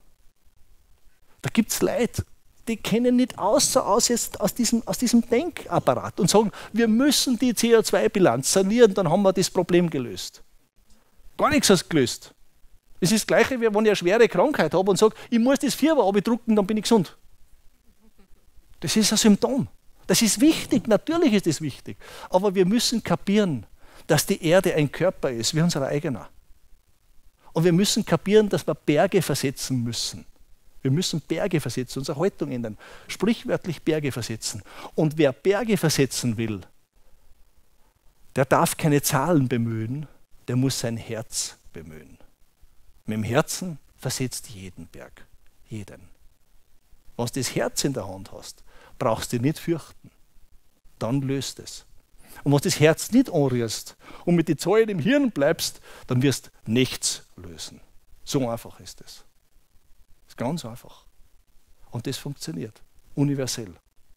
Da gibt es Leute, die kennen nicht außer aus, jetzt aus, diesem, aus diesem Denkapparat und sagen, wir müssen die C O zwei Bilanz sanieren, dann haben wir das Problem gelöst. Gar nichts hast gelöst. Es ist das Gleiche, wie wenn ich eine schwere Krankheit habe und sage, ich muss das Fieber abdrücken, dann bin ich gesund. Das ist ein Symptom. Das ist wichtig, natürlich ist es wichtig. Aber wir müssen kapieren, dass die Erde ein Körper ist, wie unser eigener. Und wir müssen kapieren, dass wir Berge versetzen müssen. Wir müssen Berge versetzen, unsere Haltung ändern. Sprichwörtlich Berge versetzen. Und wer Berge versetzen will, der darf keine Zahlen bemühen, der muss sein Herz bemühen. Mit dem Herzen versetzt jeden Berg, jeden. Wenn du das Herz in der Hand hast, brauchst du dich nicht fürchten. Dann löst es. Und wenn du das Herz nicht anrührst und mit den Zahlen im Hirn bleibst, dann wirst du nichts lösen. So einfach ist es. Das ist ganz einfach. Und das funktioniert. Universell.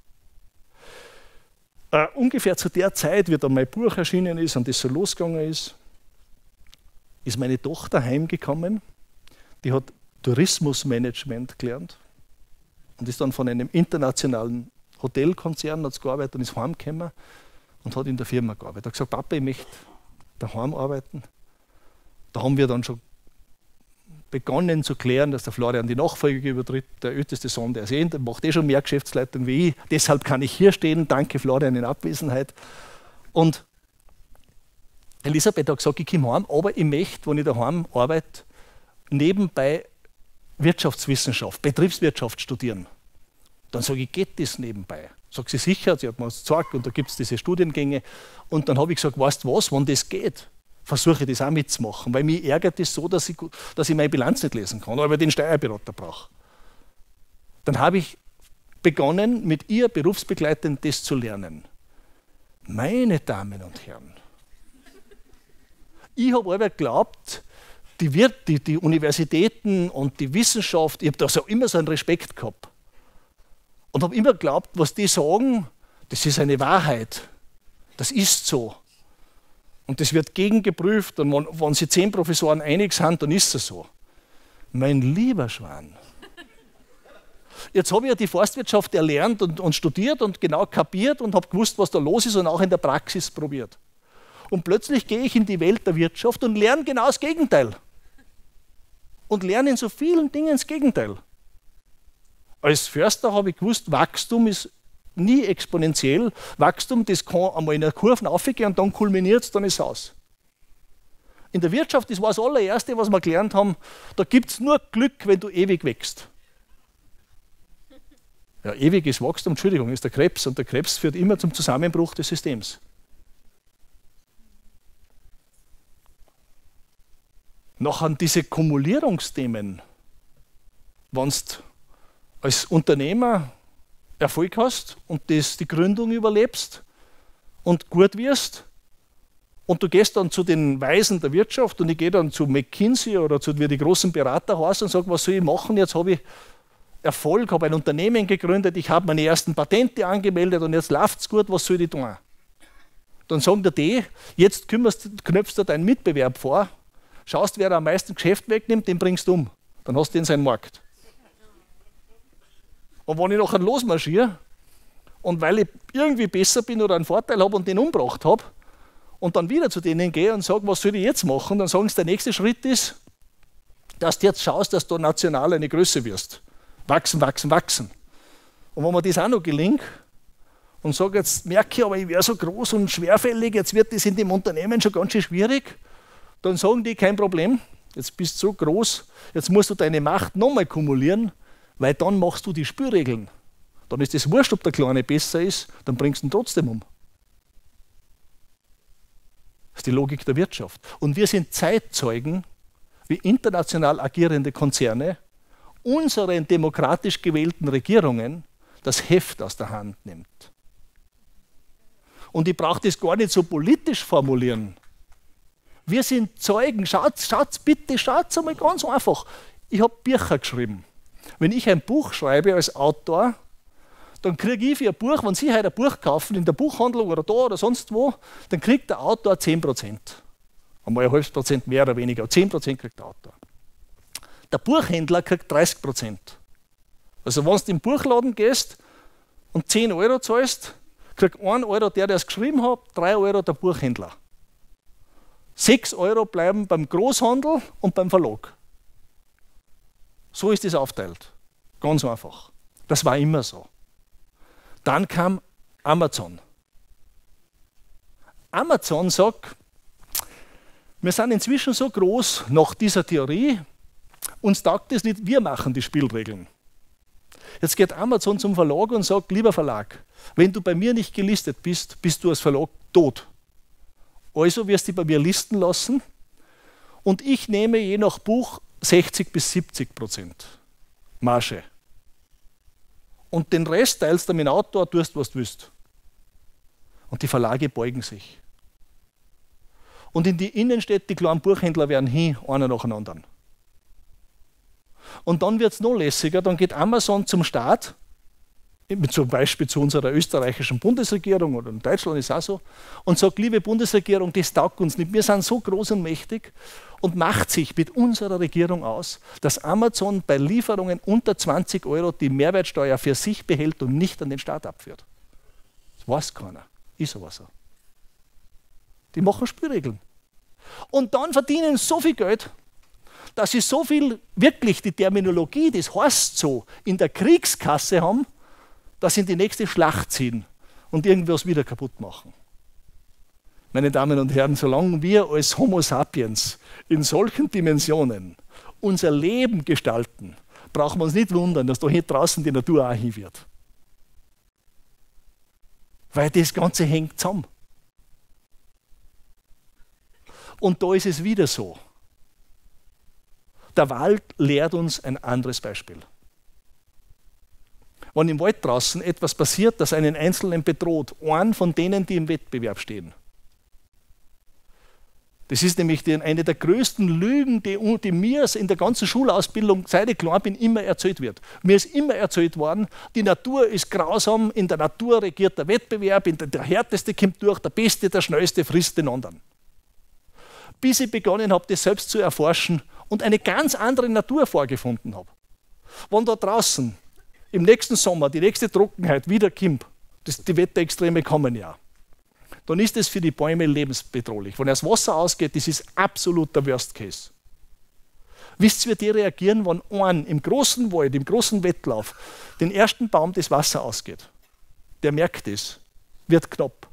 Äh, ungefähr zu der Zeit, wie dann mein Buch erschienen ist und das so losgegangen ist, ist meine Tochter heimgekommen, die hat Tourismusmanagement gelernt und ist dann von einem internationalen Hotelkonzern hat's gearbeitet und ist heimgekommen und hat in der Firma gearbeitet. Er hat gesagt, Papa, ich möchte daheim arbeiten. Da haben wir dann schon begonnen zu klären, dass der Florian die Nachfolge übertritt, der älteste Sohn, der ist eh, der macht eh schon mehr Geschäftsleitung wie ich. Deshalb kann ich hier stehen. Danke, Florian, in Abwesenheit. Und Elisabeth hat gesagt, ich komme heim, aber ich möchte, wenn ich daheim arbeite, nebenbei Wirtschaftswissenschaft, Betriebswirtschaft studieren. Dann sage ich, geht das nebenbei? Sagt sie sicher, sie hat mir das gezeigt und da gibt es diese Studiengänge. Und dann habe ich gesagt, weißt du was, wenn das geht, versuche ich das auch mitzumachen, weil mich ärgert es so, dass ich, dass ich meine Bilanz nicht lesen kann, aber den Steuerberater brauche. Dann habe ich begonnen, mit ihr berufsbegleitend das zu lernen. Meine Damen und Herren, ich habe aber geglaubt, die, Wirt, die, die Universitäten und die Wissenschaft, ich habe da so immer so einen Respekt gehabt und habe immer geglaubt, was die sagen, das ist eine Wahrheit, das ist so. Und das wird gegengeprüft und wenn, wenn sich zehn Professoren einig sind, dann ist es so. Mein lieber Schwan, jetzt habe ich ja die Forstwirtschaft erlernt und, und studiert und genau kapiert und habe gewusst, was da los ist und auch in der Praxis probiert. Und plötzlich gehe ich in die Welt der Wirtschaft und lerne genau das Gegenteil. Und lerne in so vielen Dingen das Gegenteil. Als Förster habe ich gewusst, Wachstum ist nie exponentiell. Wachstum, das kann einmal in einer Kurve aufgehen und dann kulminiert es, dann ist es aus. In der Wirtschaft, das war das allererste, was wir gelernt haben, da gibt es nur Glück, wenn du ewig wächst. Ja, ewiges Wachstum, Entschuldigung, ist der Krebs und der Krebs führt immer zum Zusammenbruch des Systems. Nachher diese Kumulierungsthemen, wenn du als Unternehmer Erfolg hast und das, die Gründung überlebst und gut wirst und du gehst dann zu den Weisen der Wirtschaft und ich gehe dann zu McKinsey oder zu wie die großen Berater heißen und sage, was soll ich machen, jetzt habe ich Erfolg, habe ein Unternehmen gegründet, ich habe meine ersten Patente angemeldet und jetzt läuft es gut, was soll ich tun? Dann sagen dir die, jetzt kümmerst, knöpfst du deinen Mitbewerb vor, schaust, wer da am meisten Geschäft wegnimmt, den bringst du um. Dann hast du den seinen Markt. Und wenn ich nachher losmarschiere und weil ich irgendwie besser bin oder einen Vorteil habe und den umgebracht habe und dann wieder zu denen gehe und sage, was soll ich jetzt machen, dann sagen sie, der nächste Schritt ist, dass du jetzt schaust, dass du national eine Größe wirst. Wachsen, wachsen, wachsen. Und wenn mir das auch noch gelingt und sage, jetzt merke ich, aber ich wäre so groß und schwerfällig, jetzt wird das in dem Unternehmen schon ganz schön schwierig, dann sagen die, kein Problem, jetzt bist du so groß, jetzt musst du deine Macht nochmal kumulieren, weil dann machst du die Spielregeln. Dann ist es wurscht, ob der Kleine besser ist, dann bringst du ihn trotzdem um. Das ist die Logik der Wirtschaft. Und wir sind Zeitzeugen, wie international agierende Konzerne unseren demokratisch gewählten Regierungen das Heft aus der Hand nimmt. Und ich brauche das gar nicht so politisch formulieren. Wir sind Zeugen. Schaut, schaut bitte, schaut einmal ganz einfach. Ich habe Bücher geschrieben. Wenn ich ein Buch schreibe als Autor, dann kriege ich für ein Buch, wenn Sie heute ein Buch kaufen, in der Buchhandlung oder da oder sonst wo, dann kriegt der Autor zehn Prozent. Einmal ein halbes Prozent mehr oder weniger, zehn Prozent kriegt der Autor. Der Buchhändler kriegt dreißig Prozent. Also wenn du in den Buchladen gehst und zehn Euro zahlst, kriegt ein Euro der, der es geschrieben hat, drei Euro der Buchhändler. sechs Euro bleiben beim Großhandel und beim Verlag. So ist das aufteilt. Ganz einfach. Das war immer so. Dann kam Amazon. Amazon sagt, wir sind inzwischen so groß nach dieser Theorie, uns taugt das nicht, wir machen die Spielregeln. Jetzt geht Amazon zum Verlag und sagt, lieber Verlag, wenn du bei mir nicht gelistet bist, bist du als Verlag tot. Also wirst du bei mir listen lassen und ich nehme je nach Buch sechzig bis siebzig Prozent Marge. Und den Rest teilst du mit dem Autor, tust, was du willst. Und die Verlage beugen sich. Und in die Innenstädte, die kleinen Buchhändler werden hin, einer nach dem anderen. Und dann wird es noch lässiger, dann geht Amazon zum Staat, zum Beispiel zu unserer österreichischen Bundesregierung oder in Deutschland ist es auch so, und sagt, liebe Bundesregierung, das taugt uns nicht, wir sind so groß und mächtig, und macht sich mit unserer Regierung aus, dass Amazon bei Lieferungen unter zwanzig Euro die Mehrwertsteuer für sich behält und nicht an den Staat abführt. Das weiß keiner, ist aber so. Die machen Spielregeln. Und dann verdienen so viel Geld, dass sie so viel, wirklich die Terminologie, das heißt so, in der Kriegskasse haben, dass sie in die nächste Schlacht ziehen und irgendwas wieder kaputt machen. Meine Damen und Herren, solange wir als Homo sapiens in solchen Dimensionen unser Leben gestalten, brauchen wir uns nicht wundern, dass da hier draußen die Natur auch hin wird. Weil das Ganze hängt zusammen. Und da ist es wieder so. Der Wald lehrt uns ein anderes Beispiel. Wenn im Wald draußen etwas passiert, das einen Einzelnen bedroht, einen von denen, die im Wettbewerb stehen. Das ist nämlich die, eine der größten Lügen, die, die mir in der ganzen Schulausbildung, seit ich klein bin, immer erzählt wird. Mir ist immer erzählt worden, die Natur ist grausam, in der Natur regiert der Wettbewerb, in der, der Härteste kommt durch, der Beste, der Schnellste frisst den anderen. Bis ich begonnen habe, das selbst zu erforschen und eine ganz andere Natur vorgefunden habe. Wenn da draußen im nächsten Sommer die nächste Trockenheit wieder kommt, das, die Wetterextreme kommen ja, dann ist es für die Bäume lebensbedrohlich. Wenn das Wasser ausgeht, das ist absoluter Worst Case. Wisst ihr, wie die reagieren, wenn ein im großen Wald, im großen Wettlauf, den ersten Baum das Wasser ausgeht? Der merkt es, wird knapp.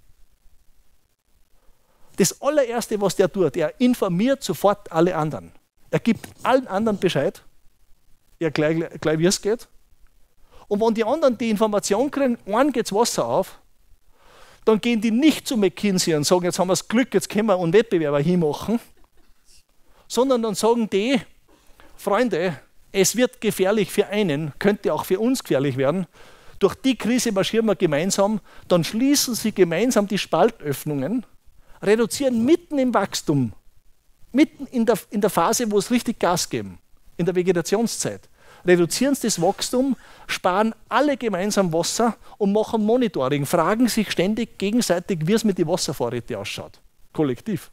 Das allererste, was der tut, er informiert sofort alle anderen. Er gibt allen anderen Bescheid, er gleich, gleich wie es geht. Und wenn die anderen die Information kriegen, einem geht das Wasser auf, dann gehen die nicht zu McKinsey und sagen, jetzt haben wir das Glück, jetzt können wir einen Wettbewerber hinmachen, sondern dann sagen die, Freunde, es wird gefährlich für einen, könnte auch für uns gefährlich werden, durch die Krise marschieren wir gemeinsam, dann schließen sie gemeinsam die Spaltöffnungen, reduzieren mitten im Wachstum, mitten in der, in der Phase, wo es richtig Gas geben, in der Vegetationszeit, reduzieren sie das Wachstum, sparen alle gemeinsam Wasser und machen Monitoring, fragen sich ständig gegenseitig, wie es mit den Wasservorräten ausschaut, kollektiv.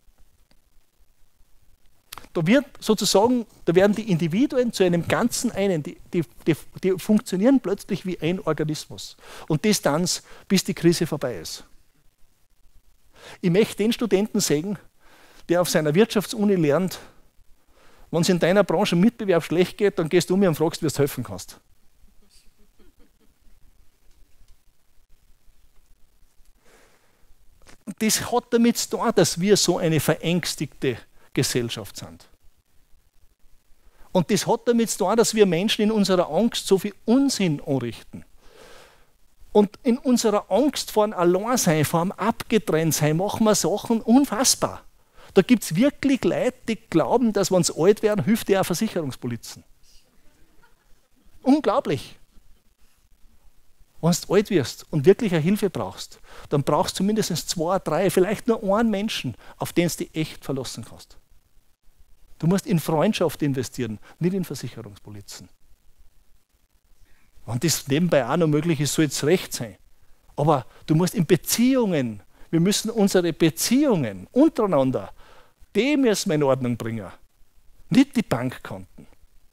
Da wird sozusagen, da werden die Individuen zu einem Ganzen einen, die, die, die, die funktionieren plötzlich wie ein Organismus. Und das dann, bis die Krise vorbei ist. Ich möchte den Studenten sagen, der auf seiner Wirtschaftsuni lernt, wenn es in deiner Branche im Mitbewerb schlecht geht, dann gehst du mir und fragst, wie du helfen kannst. Das hat damit zu tun, dass wir so eine verängstigte Gesellschaft sind. Und das hat damit zu tun, dass wir Menschen in unserer Angst so viel Unsinn anrichten. Und in unserer Angst vor dem Alleinsein, vor dem Abgetrenntsein machen wir Sachen unfassbar. Da gibt es wirklich Leute, die glauben, dass wenn sie alt werden, hilft ihnen auch Versicherungspolizen. Unglaublich. Wenn du alt wirst und wirklich eine Hilfe brauchst, dann brauchst du mindestens zwei, drei, vielleicht nur einen Menschen, auf den du dich echt verlassen kannst. Du musst in Freundschaft investieren, nicht in Versicherungspolizen. Wenn das nebenbei auch noch möglich ist, soll es recht sein. Aber du musst in Beziehungen, wir müssen unsere Beziehungen untereinander, die müssen wir in Ordnung bringen. Nicht die Bankkonten.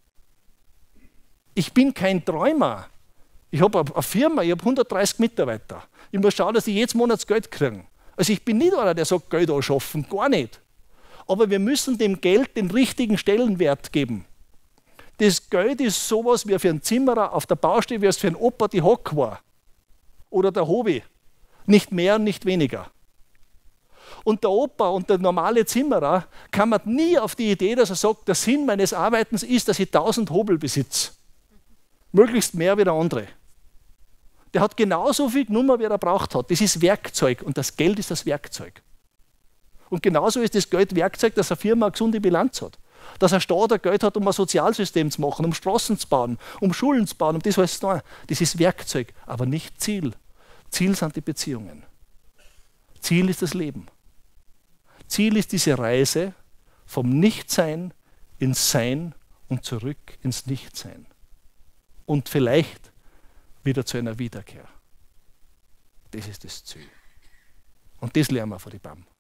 Ich bin kein Träumer. Ich habe eine Firma, ich habe hundertdreißig Mitarbeiter. Ich muss schauen, dass ich jedes Monat Geld kriege. Also ich bin nicht einer, der sagt, Geld anschaffen, gar nicht. Aber wir müssen dem Geld den richtigen Stellenwert geben. Das Geld ist sowas wie für einen Zimmerer auf der Baustelle, wie es für einen Opa die Hock war. Oder der Hobby. Nicht mehr und nicht weniger. Und der Opa und der normale Zimmerer kam nie auf die Idee, dass er sagt, der Sinn meines Arbeitens ist, dass ich tausend Hobel besitze. Möglichst mehr wie der andere. Der hat genauso viel genommen, wie er braucht hat. Das ist Werkzeug und das Geld ist das Werkzeug. Und genauso ist das Geld Werkzeug, dass eine Firma eine gesunde Bilanz hat. Dass ein Staat ein Geld hat, um ein Sozialsystem zu machen, um Straßen zu bauen, um Schulen zu bauen, um das alles zu tun. Das ist Werkzeug, aber nicht Ziel. Ziel sind die Beziehungen. Ziel ist das Leben. Ziel ist diese Reise vom Nichtsein ins Sein und zurück ins Nichtsein. Und vielleicht wieder zu einer Wiederkehr. Das ist das Ziel. Und das lernen wir von den B A M.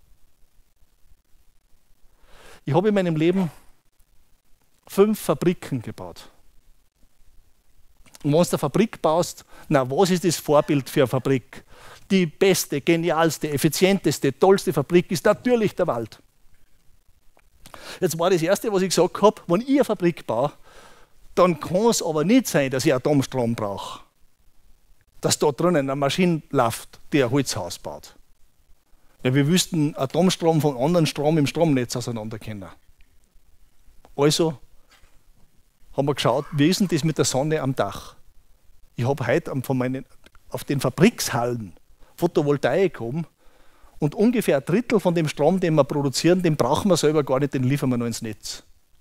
Ich habe in meinem Leben fünf Fabriken gebaut. Und wenn du eine Fabrik baust, na, was ist das Vorbild für eine Fabrik? Die beste, genialste, effizienteste, tollste Fabrik ist natürlich der Wald. Jetzt war das Erste, was ich gesagt habe, wenn ich eine Fabrik baue, dann kann es aber nicht sein, dass ich Atomstrom brauche. Dass da drinnen eine Maschine läuft, die ein Holzhaus baut. Ja, wir wüssten Atomstrom von anderen Strom im Stromnetz auseinander kennen. Also haben wir geschaut, wie ist denn das mit der Sonne am Dach? Ich habe heute von meinen, auf den Fabrikshallen Photovoltaik oben und ungefähr ein Drittel von dem Strom, den wir produzieren, den brauchen wir selber gar nicht, den liefern wir nur ins Netz.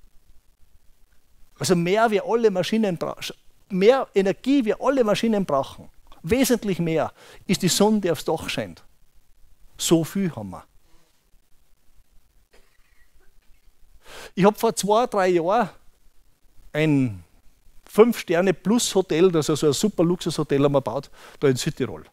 Also mehr wie alle Maschinen brauchen, mehr Energie wie alle Maschinen brauchen, wesentlich mehr, ist die Sonne, die aufs Dach scheint. So viel haben wir. Ich habe vor zwei, drei Jahren ein Fünf-Sterne-Plus-Hotel, also so ein super Luxushotel haben wir gebaut, da in Südtirol.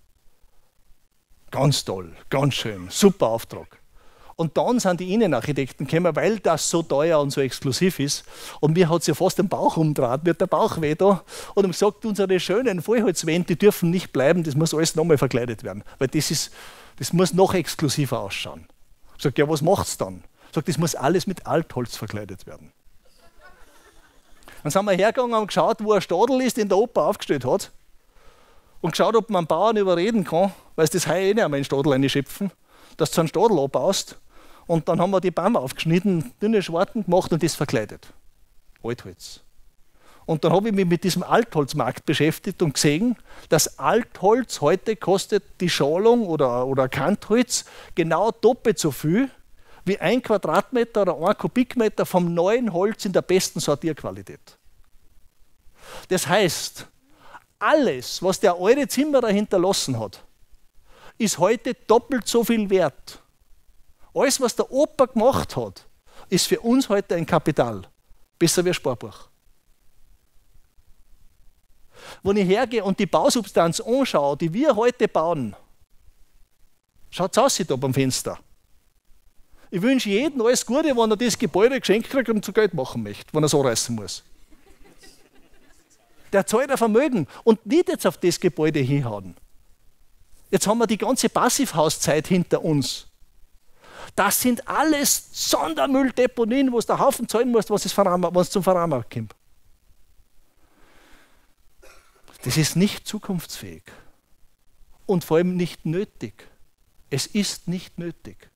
Ganz toll, ganz schön, super Auftrag. Und dann sind die Innenarchitekten gekommen, weil das so teuer und so exklusiv ist. Und mir hat es ja fast den Bauch umgedreht, mir hat der Bauch weh da. Und haben gesagt, unsere schönen Vollholzwände, die dürfen nicht bleiben, das muss alles nochmal verkleidet werden. Weil das, ist, das muss noch exklusiver ausschauen. Ich sage, ja, was macht's dann? Ich sage, das muss alles mit Altholz verkleidet werden. Dann sind wir hergegangen und haben geschaut, wo ein Stadel ist, den der Opa aufgestellt hat. Und geschaut, ob man einen Bauern überreden kann, weil es das heuer eh nicht einmal in den Stadel reinschöpfen, dass du so einen Stadel abbaust. Und dann haben wir die Bäume aufgeschnitten, dünne Schwarten gemacht und das verkleidet. Altholz. Und dann habe ich mich mit diesem Altholzmarkt beschäftigt und gesehen, dass Altholz heute kostet die Schalung oder, oder Kantholz genau doppelt so viel wie ein Quadratmeter oder ein Kubikmeter vom neuen Holz in der besten Sortierqualität. Das heißt, alles, was der alte Zimmerer hinterlassen hat, ist heute doppelt so viel wert. Alles, was der Opa gemacht hat, ist für uns heute ein Kapital. Besser wie ein Sparbuch. Wenn ich hergehe und die Bausubstanz anschaue, die wir heute bauen, schaut es aus da beim Fenster. Ich wünsche jedem alles Gute, wenn er das Gebäude geschenkt kriegt und zu Geld machen möchte, wenn er es anreißen muss. Der zahlt ein Vermögen und nicht jetzt auf das Gebäude hinhauen. Jetzt haben wir die ganze Passivhauszeit hinter uns. Das sind alles Sondermülldeponien, wo es der Haufen zahlen muss, was es, wenn es zum Verrahmen kommt. Das ist nicht zukunftsfähig und vor allem nicht nötig. Es ist nicht nötig.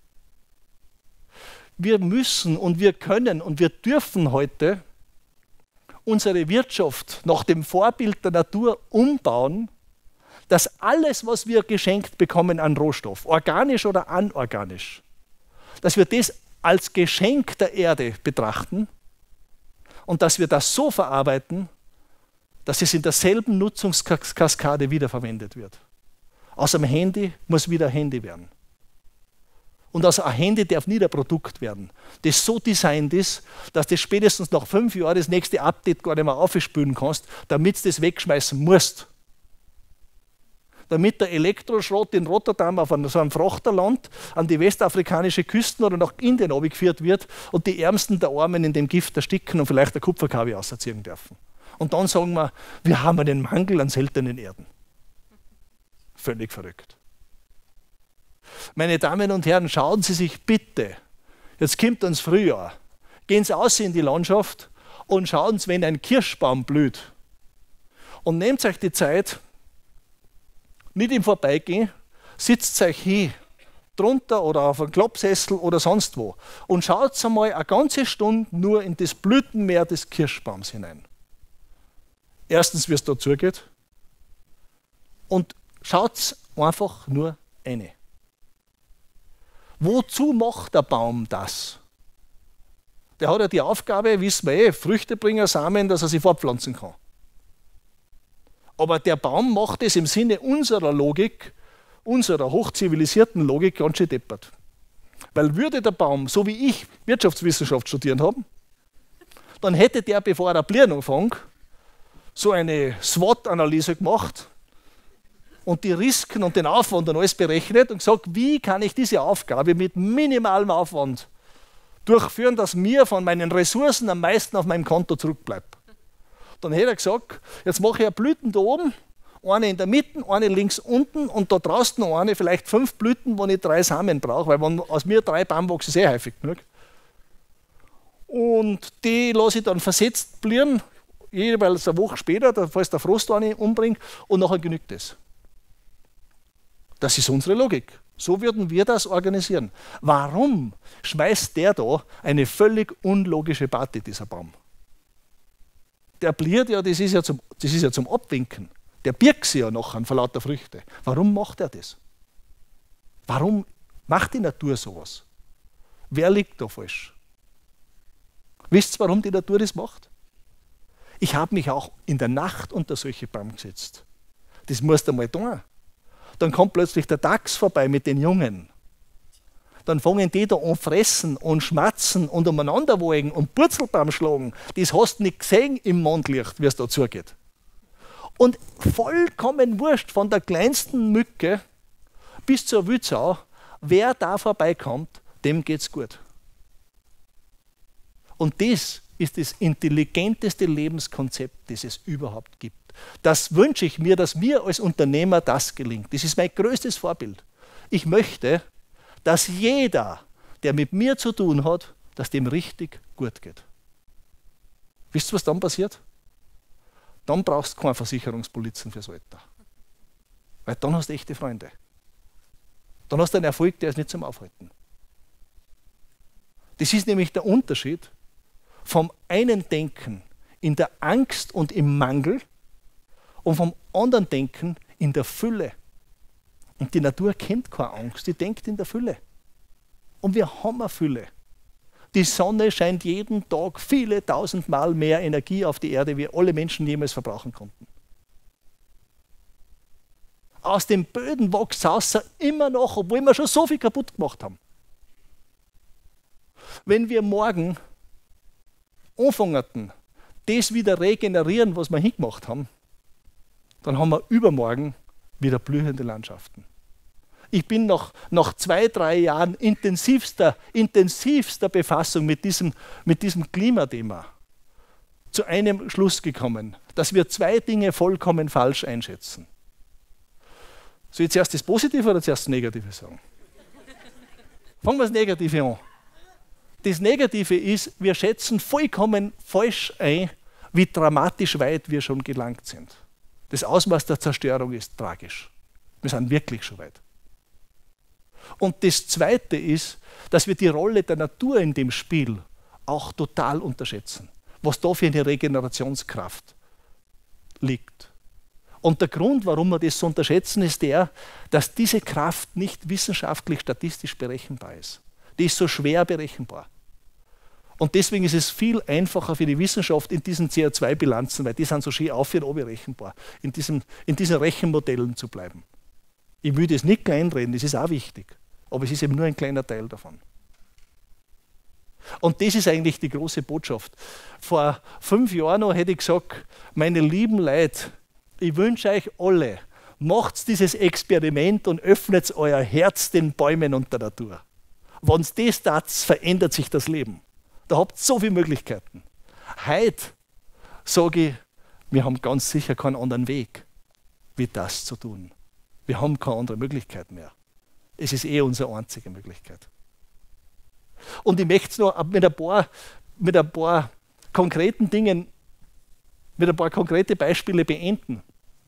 Wir müssen und wir können und wir dürfen heute unsere Wirtschaft nach dem Vorbild der Natur umbauen, dass alles, was wir geschenkt bekommen an Rohstoff, organisch oder anorganisch, dass wir das als Geschenk der Erde betrachten und dass wir das so verarbeiten, dass es in derselben Nutzungskaskade wiederverwendet wird. Aus einem Handy muss wieder ein Handy werden. Und aus einem Handy darf nie ein Produkt werden, das so designt ist, dass du spätestens nach fünf Jahren das nächste Update gar nicht mehr aufspülen kannst, damit du das wegschmeißen musst. Damit der Elektroschrott in Rotterdam auf so einem Frachterland an die westafrikanische Küsten oder nach Indien abgeführt wird und die Ärmsten der Armen in dem Gift ersticken und vielleicht der Kupferkabel ausziehen dürfen. Und dann sagen wir, wir haben einen Mangel an seltenen Erden. Völlig verrückt. Meine Damen und Herren, schauen Sie sich bitte, jetzt kommt uns Frühjahr, gehen Sie aus in die Landschaft und schauen Sie, wenn ein Kirschbaum blüht. Und nehmt euch die Zeit, nicht im Vorbeigehen, sitzt euch hin, drunter oder auf einem Klappsessel oder sonst wo und schaut einmal eine ganze Stunde nur in das Blütenmeer des Kirschbaums hinein. Erstens, wie es da zugeht und schaut einfach nur rein. Wozu macht der Baum das? Der hat ja die Aufgabe, wissen wir eh, Früchte bringen Samen, dass er sich fortpflanzen kann. Aber der Baum macht es im Sinne unserer Logik, unserer hochzivilisierten Logik ganz schön deppert. Weil würde der Baum, so wie ich Wirtschaftswissenschaft studiert habe, dann hätte der, bevor er Applieren anfängt, so eine SWOT-Analyse gemacht und die Risiken und den Aufwand und alles berechnet und gesagt, wie kann ich diese Aufgabe mit minimalem Aufwand durchführen, dass mir von meinen Ressourcen am meisten auf meinem Konto zurückbleibt. Dann hätte er gesagt, jetzt mache ich eine Blüten da oben, eine in der Mitte, eine links unten und da draußen noch eine, vielleicht fünf Blüten, wo ich drei Samen brauche, weil wenn aus mir drei Baum wachsen, ist eh häufig genug. und die lasse ich dann versetzt blühen, jeweils eine Woche später, falls der Frost eine umbringt, und nachher genügt es. Das ist unsere Logik. So würden wir das organisieren. Warum schmeißt der da eine völlig unlogische Party, dieser Baum? Der blüht ja, das ist ja zum, das ist ja zum Abwinken. Der birgt sich ja nachher vor lauter Früchte. Warum macht er das? Warum macht die Natur sowas? Wer liegt da falsch? Wisst ihr, warum die Natur das macht? Ich habe mich auch in der Nacht unter solche Baum gesetzt. Das musst du mal tun. Dann kommt plötzlich der Dachs vorbei mit den Jungen. Dann fangen die da an fressen und schmatzen und umeinander wogen und Purzelbaum schlagen. Das hast du nicht gesehen im Mondlicht, wie es da zugeht. Und vollkommen wurscht, von der kleinsten Mücke bis zur Wildsau, wer da vorbeikommt, dem geht's gut. Und das ist das intelligenteste Lebenskonzept, das es überhaupt gibt. Das wünsche ich mir, dass mir als Unternehmer das gelingt. Das ist mein größtes Vorbild. Ich möchte, dass jeder, der mit mir zu tun hat, dass dem richtig gut geht. Wisst ihr, was dann passiert? Dann brauchst du keine Versicherungspolizen fürs Alter. Weil dann hast du echte Freunde. Dann hast du einen Erfolg, der ist nicht zum Aufhalten. Das ist nämlich der Unterschied vom einen Denken in der Angst und im Mangel und vom anderen Denken in der Fülle. Und die Natur kennt keine Angst, die denkt in der Fülle. Und wir haben eine Fülle. Die Sonne scheint jeden Tag viele tausend Mal mehr Energie auf die Erde, wie alle Menschen jemals verbrauchen konnten. Aus den Böden wächst es immer noch, obwohl wir schon so viel kaputt gemacht haben. Wenn wir morgen anfangen, das wieder regenerieren, was wir hingemacht haben, dann haben wir übermorgen wieder blühende Landschaften. Ich bin nach, nach zwei, drei Jahren intensivster, intensivster Befassung mit diesem, mit diesem Klimathema zu einem Schluss gekommen, dass wir zwei Dinge vollkommen falsch einschätzen. Soll ich zuerst das Positive oder zuerst das Negative sagen? Fangen wir das Negative an. Das Negative ist, wir schätzen vollkommen falsch ein, wie dramatisch weit wir schon gelangt sind. Das Ausmaß der Zerstörung ist tragisch. Wir sind wirklich schon weit. Und das Zweite ist, dass wir die Rolle der Natur in dem Spiel auch total unterschätzen. Was da für eine Regenerationskraft liegt. Und der Grund, warum wir das so unterschätzen, ist der, dass diese Kraft nicht wissenschaftlich statistisch berechenbar ist. Die ist so schwer berechenbar. Und deswegen ist es viel einfacher für die Wissenschaft in diesen C O zwei Bilanzen, weil die sind so schön auf- und runterberechenbar, in, diesem, in diesen Rechenmodellen zu bleiben. Ich will das nicht kleinreden, das ist auch wichtig, aber es ist eben nur ein kleiner Teil davon. Und das ist eigentlich die große Botschaft. Vor fünf Jahren noch hätte ich gesagt, meine lieben Leute, ich wünsche euch alle, macht dieses Experiment und öffnet euer Herz den Bäumen und der Natur. Wenn es das tat, verändert sich das Leben. Da habt ihr so viele Möglichkeiten. Heute sage ich, wir haben ganz sicher keinen anderen Weg, wie das zu tun. Wir haben keine andere Möglichkeit mehr. Es ist eh unsere einzige Möglichkeit. Und ich möchte es noch mit ein paar, mit ein paar konkreten Dingen, mit ein paar konkrete Beispiele beenden,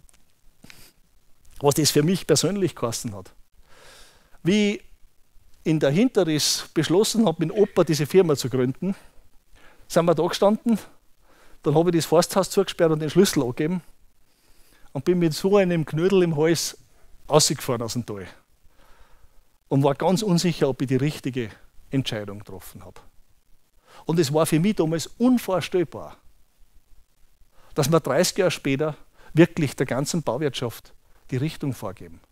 was das für mich persönlich gekostet hat. Wie ich in der Hinterriss beschlossen habe, mit Opa diese Firma zu gründen, sind wir da gestanden, dann habe ich das Forsthaus zugesperrt und den Schlüssel angegeben und bin mit so einem Knödel im Hals rausgefahren aus dem Tal und war ganz unsicher, ob ich die richtige Entscheidung getroffen habe. Und es war für mich damals unvorstellbar, dass wir dreißig Jahre später wirklich der ganzen Bauwirtschaft die Richtung vorgeben.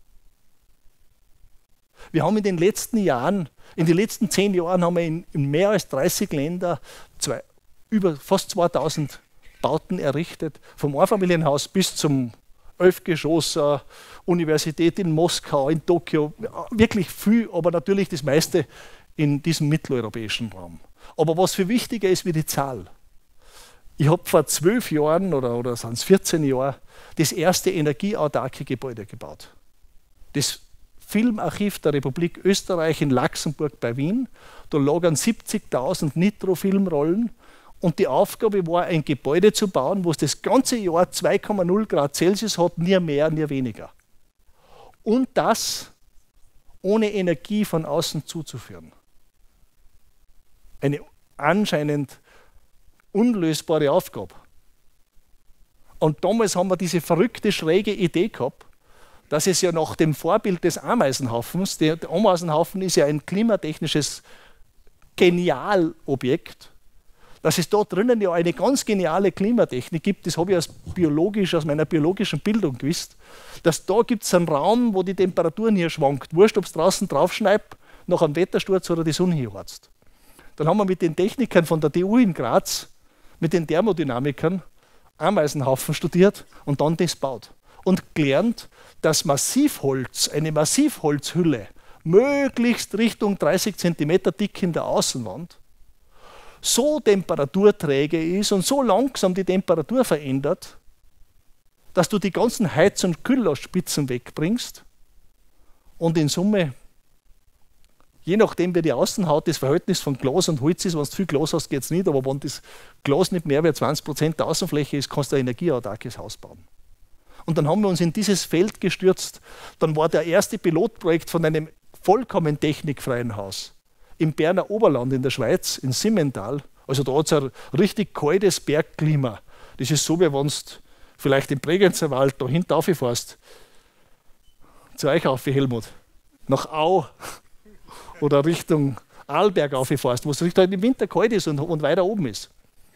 Wir haben in den letzten Jahren, in den letzten zehn Jahren haben wir in, in mehr als dreißig Ländern zwei, über fast zweitausend Bauten errichtet, vom Einfamilienhaus bis zum Elfgeschoss, Universität in Moskau, in Tokio, wirklich viel, aber natürlich das meiste in diesem mitteleuropäischen Raum. Aber was viel wichtiger ist wie die Zahl. Ich habe vor zwölf Jahren oder, oder sind es vierzehn Jahre das erste energieautarke Gebäude gebaut. Das Filmarchiv der Republik Österreich in Laxenburg bei Wien. Da lagern siebzigtausend Nitro-Filmrollen und die Aufgabe war, ein Gebäude zu bauen, wo es das ganze Jahr zwei Komma null Grad Celsius hat, nie mehr, nie weniger. Und das ohne Energie von außen zuzuführen. Eine anscheinend unlösbare Aufgabe. Und damals haben wir diese verrückte, schräge Idee gehabt, dass es ja nach dem Vorbild des Ameisenhaufens, der, der Ameisenhaufen ist ja ein klimatechnisches Genialobjekt, dass es da drinnen ja eine ganz geniale Klimatechnik gibt, das habe ich aus, biologisch, aus meiner biologischen Bildung gewusst, dass da gibt es einen Raum, wo die Temperaturen hier schwankt. Wurscht, ob es draußen draufschneibt, nach einem Wettersturz oder die Sonne hier heizt. Dann haben wir mit den Technikern von der T U in Graz, mit den Thermodynamikern, Ameisenhaufen studiert und dann das baut. Und gelernt, dass Massivholz, eine Massivholzhülle, möglichst Richtung dreißig Zentimeter dick in der Außenwand, so temperaturträge ist und so langsam die Temperatur verändert, dass du die ganzen Heiz- und Kühllastspitzen wegbringst und in Summe, je nachdem wie die Außenhaut das Verhältnis von Glas und Holz ist, wenn du viel Glas hast, geht es nicht, aber wenn das Glas nicht mehr als zwanzig Prozent der Außenfläche ist, kannst du ein energieautarkes Haus bauen. Und dann haben wir uns in dieses Feld gestürzt. Dann war der erste Pilotprojekt von einem vollkommen technikfreien Haus im Berner Oberland in der Schweiz, in Simmental. Also da hat es ein richtig kaltes Bergklima. Das ist so, wie wenn du vielleicht im Bregenzer Wald da hinten rauffährst. Zu euch auf, Helmut. Nach Au oder Richtung Arlberg rauffährst, wo es halt im Winter kalt ist und, und weiter oben ist.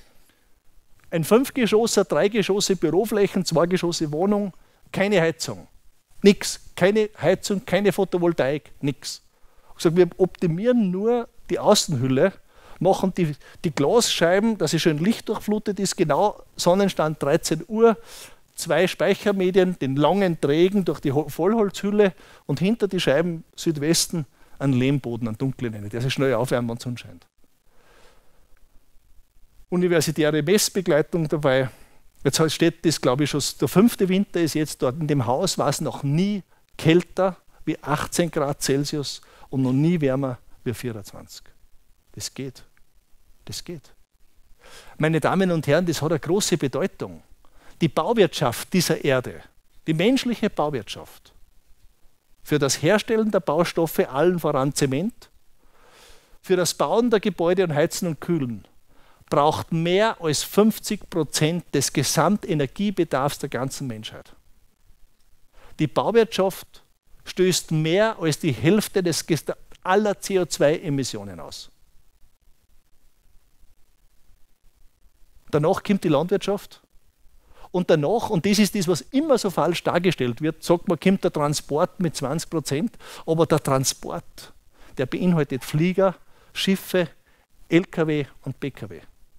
Ein Fünfgeschosser, drei Geschosse Büroflächen, zwei Geschosse Wohnung, keine Heizung. Nix. Keine Heizung, keine Photovoltaik, nix. Ich sage, wir optimieren nur die Außenhülle, machen die, die Glasscheiben, dass es schön lichtdurchflutet ist, genau Sonnenstand dreizehn Uhr, zwei Speichermedien, den langen Trägen durch die Vollholzhülle und hinter die Scheiben Südwesten einen Lehmboden, einen dunklen, der sich schnell aufwärmt, wenn die Sonne scheint. Universitäre Messbegleitung dabei. Jetzt steht das, glaube ich, schon der fünfte Winter ist jetzt dort. In dem Haus war es noch nie kälter wie achtzehn Grad Celsius und noch nie wärmer wie vierundzwanzig. Das geht. Das geht. Meine Damen und Herren, das hat eine große Bedeutung. Die Bauwirtschaft dieser Erde, die menschliche Bauwirtschaft, für das Herstellen der Baustoffe, allen voran Zement, für das Bauen der Gebäude und Heizen und Kühlen, braucht mehr als fünfzig Prozent des Gesamtenergiebedarfs der ganzen Menschheit. Die Bauwirtschaft stößt mehr als die Hälfte des, aller C O zwei Emissionen aus. Danach kommt die Landwirtschaft und danach, und das ist das, was immer so falsch dargestellt wird, sagt man, kommt der Transport mit zwanzig Prozent, aber der Transport, der beinhaltet Flieger, Schiffe, L K W und P K W.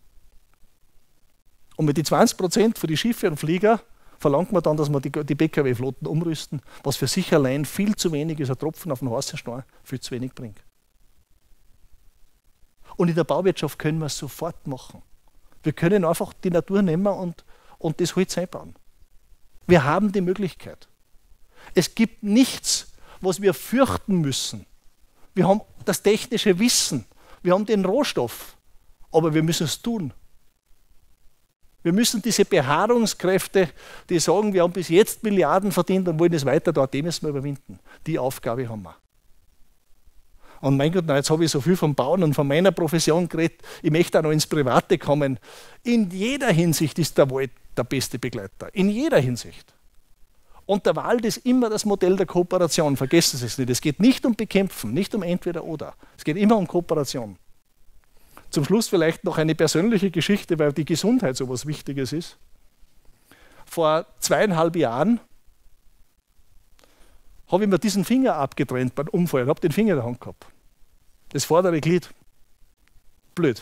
Und mit den zwanzig Prozent für die Schiffe und Flieger verlangt man dann, dass wir die, die P K W-Flotten umrüsten, was für sich allein viel zu wenig ist, ein Tropfen auf den heißen Stein, viel zu wenig bringt. Und in der Bauwirtschaft können wir es sofort machen. Wir können einfach die Natur nehmen und, und das Holz einbauen. Wir haben die Möglichkeit. Es gibt nichts, was wir fürchten müssen. Wir haben das technische Wissen, wir haben den Rohstoff, aber wir müssen es tun. Wir müssen diese Beharrungskräfte, die sagen, wir haben bis jetzt Milliarden verdient und wollen es weiter dort, die müssen wir überwinden. Die Aufgabe haben wir. Und mein Gott, na, jetzt habe ich so viel vom Bauen und von meiner Profession geredet, ich möchte auch noch ins Private kommen. In jeder Hinsicht ist der Wald der beste Begleiter. In jeder Hinsicht. Und der Wald ist immer das Modell der Kooperation, vergessen Sie es nicht. Es geht nicht um Bekämpfen, nicht um Entweder-Oder. Es geht immer um Kooperation. Zum Schluss vielleicht noch eine persönliche Geschichte, weil die Gesundheit so etwas Wichtiges ist. Vor zweieinhalb Jahren habe ich mir diesen Finger abgetrennt beim Unfall. Ich habe den Finger in der Hand gehabt. Das vordere Glied. Blöd.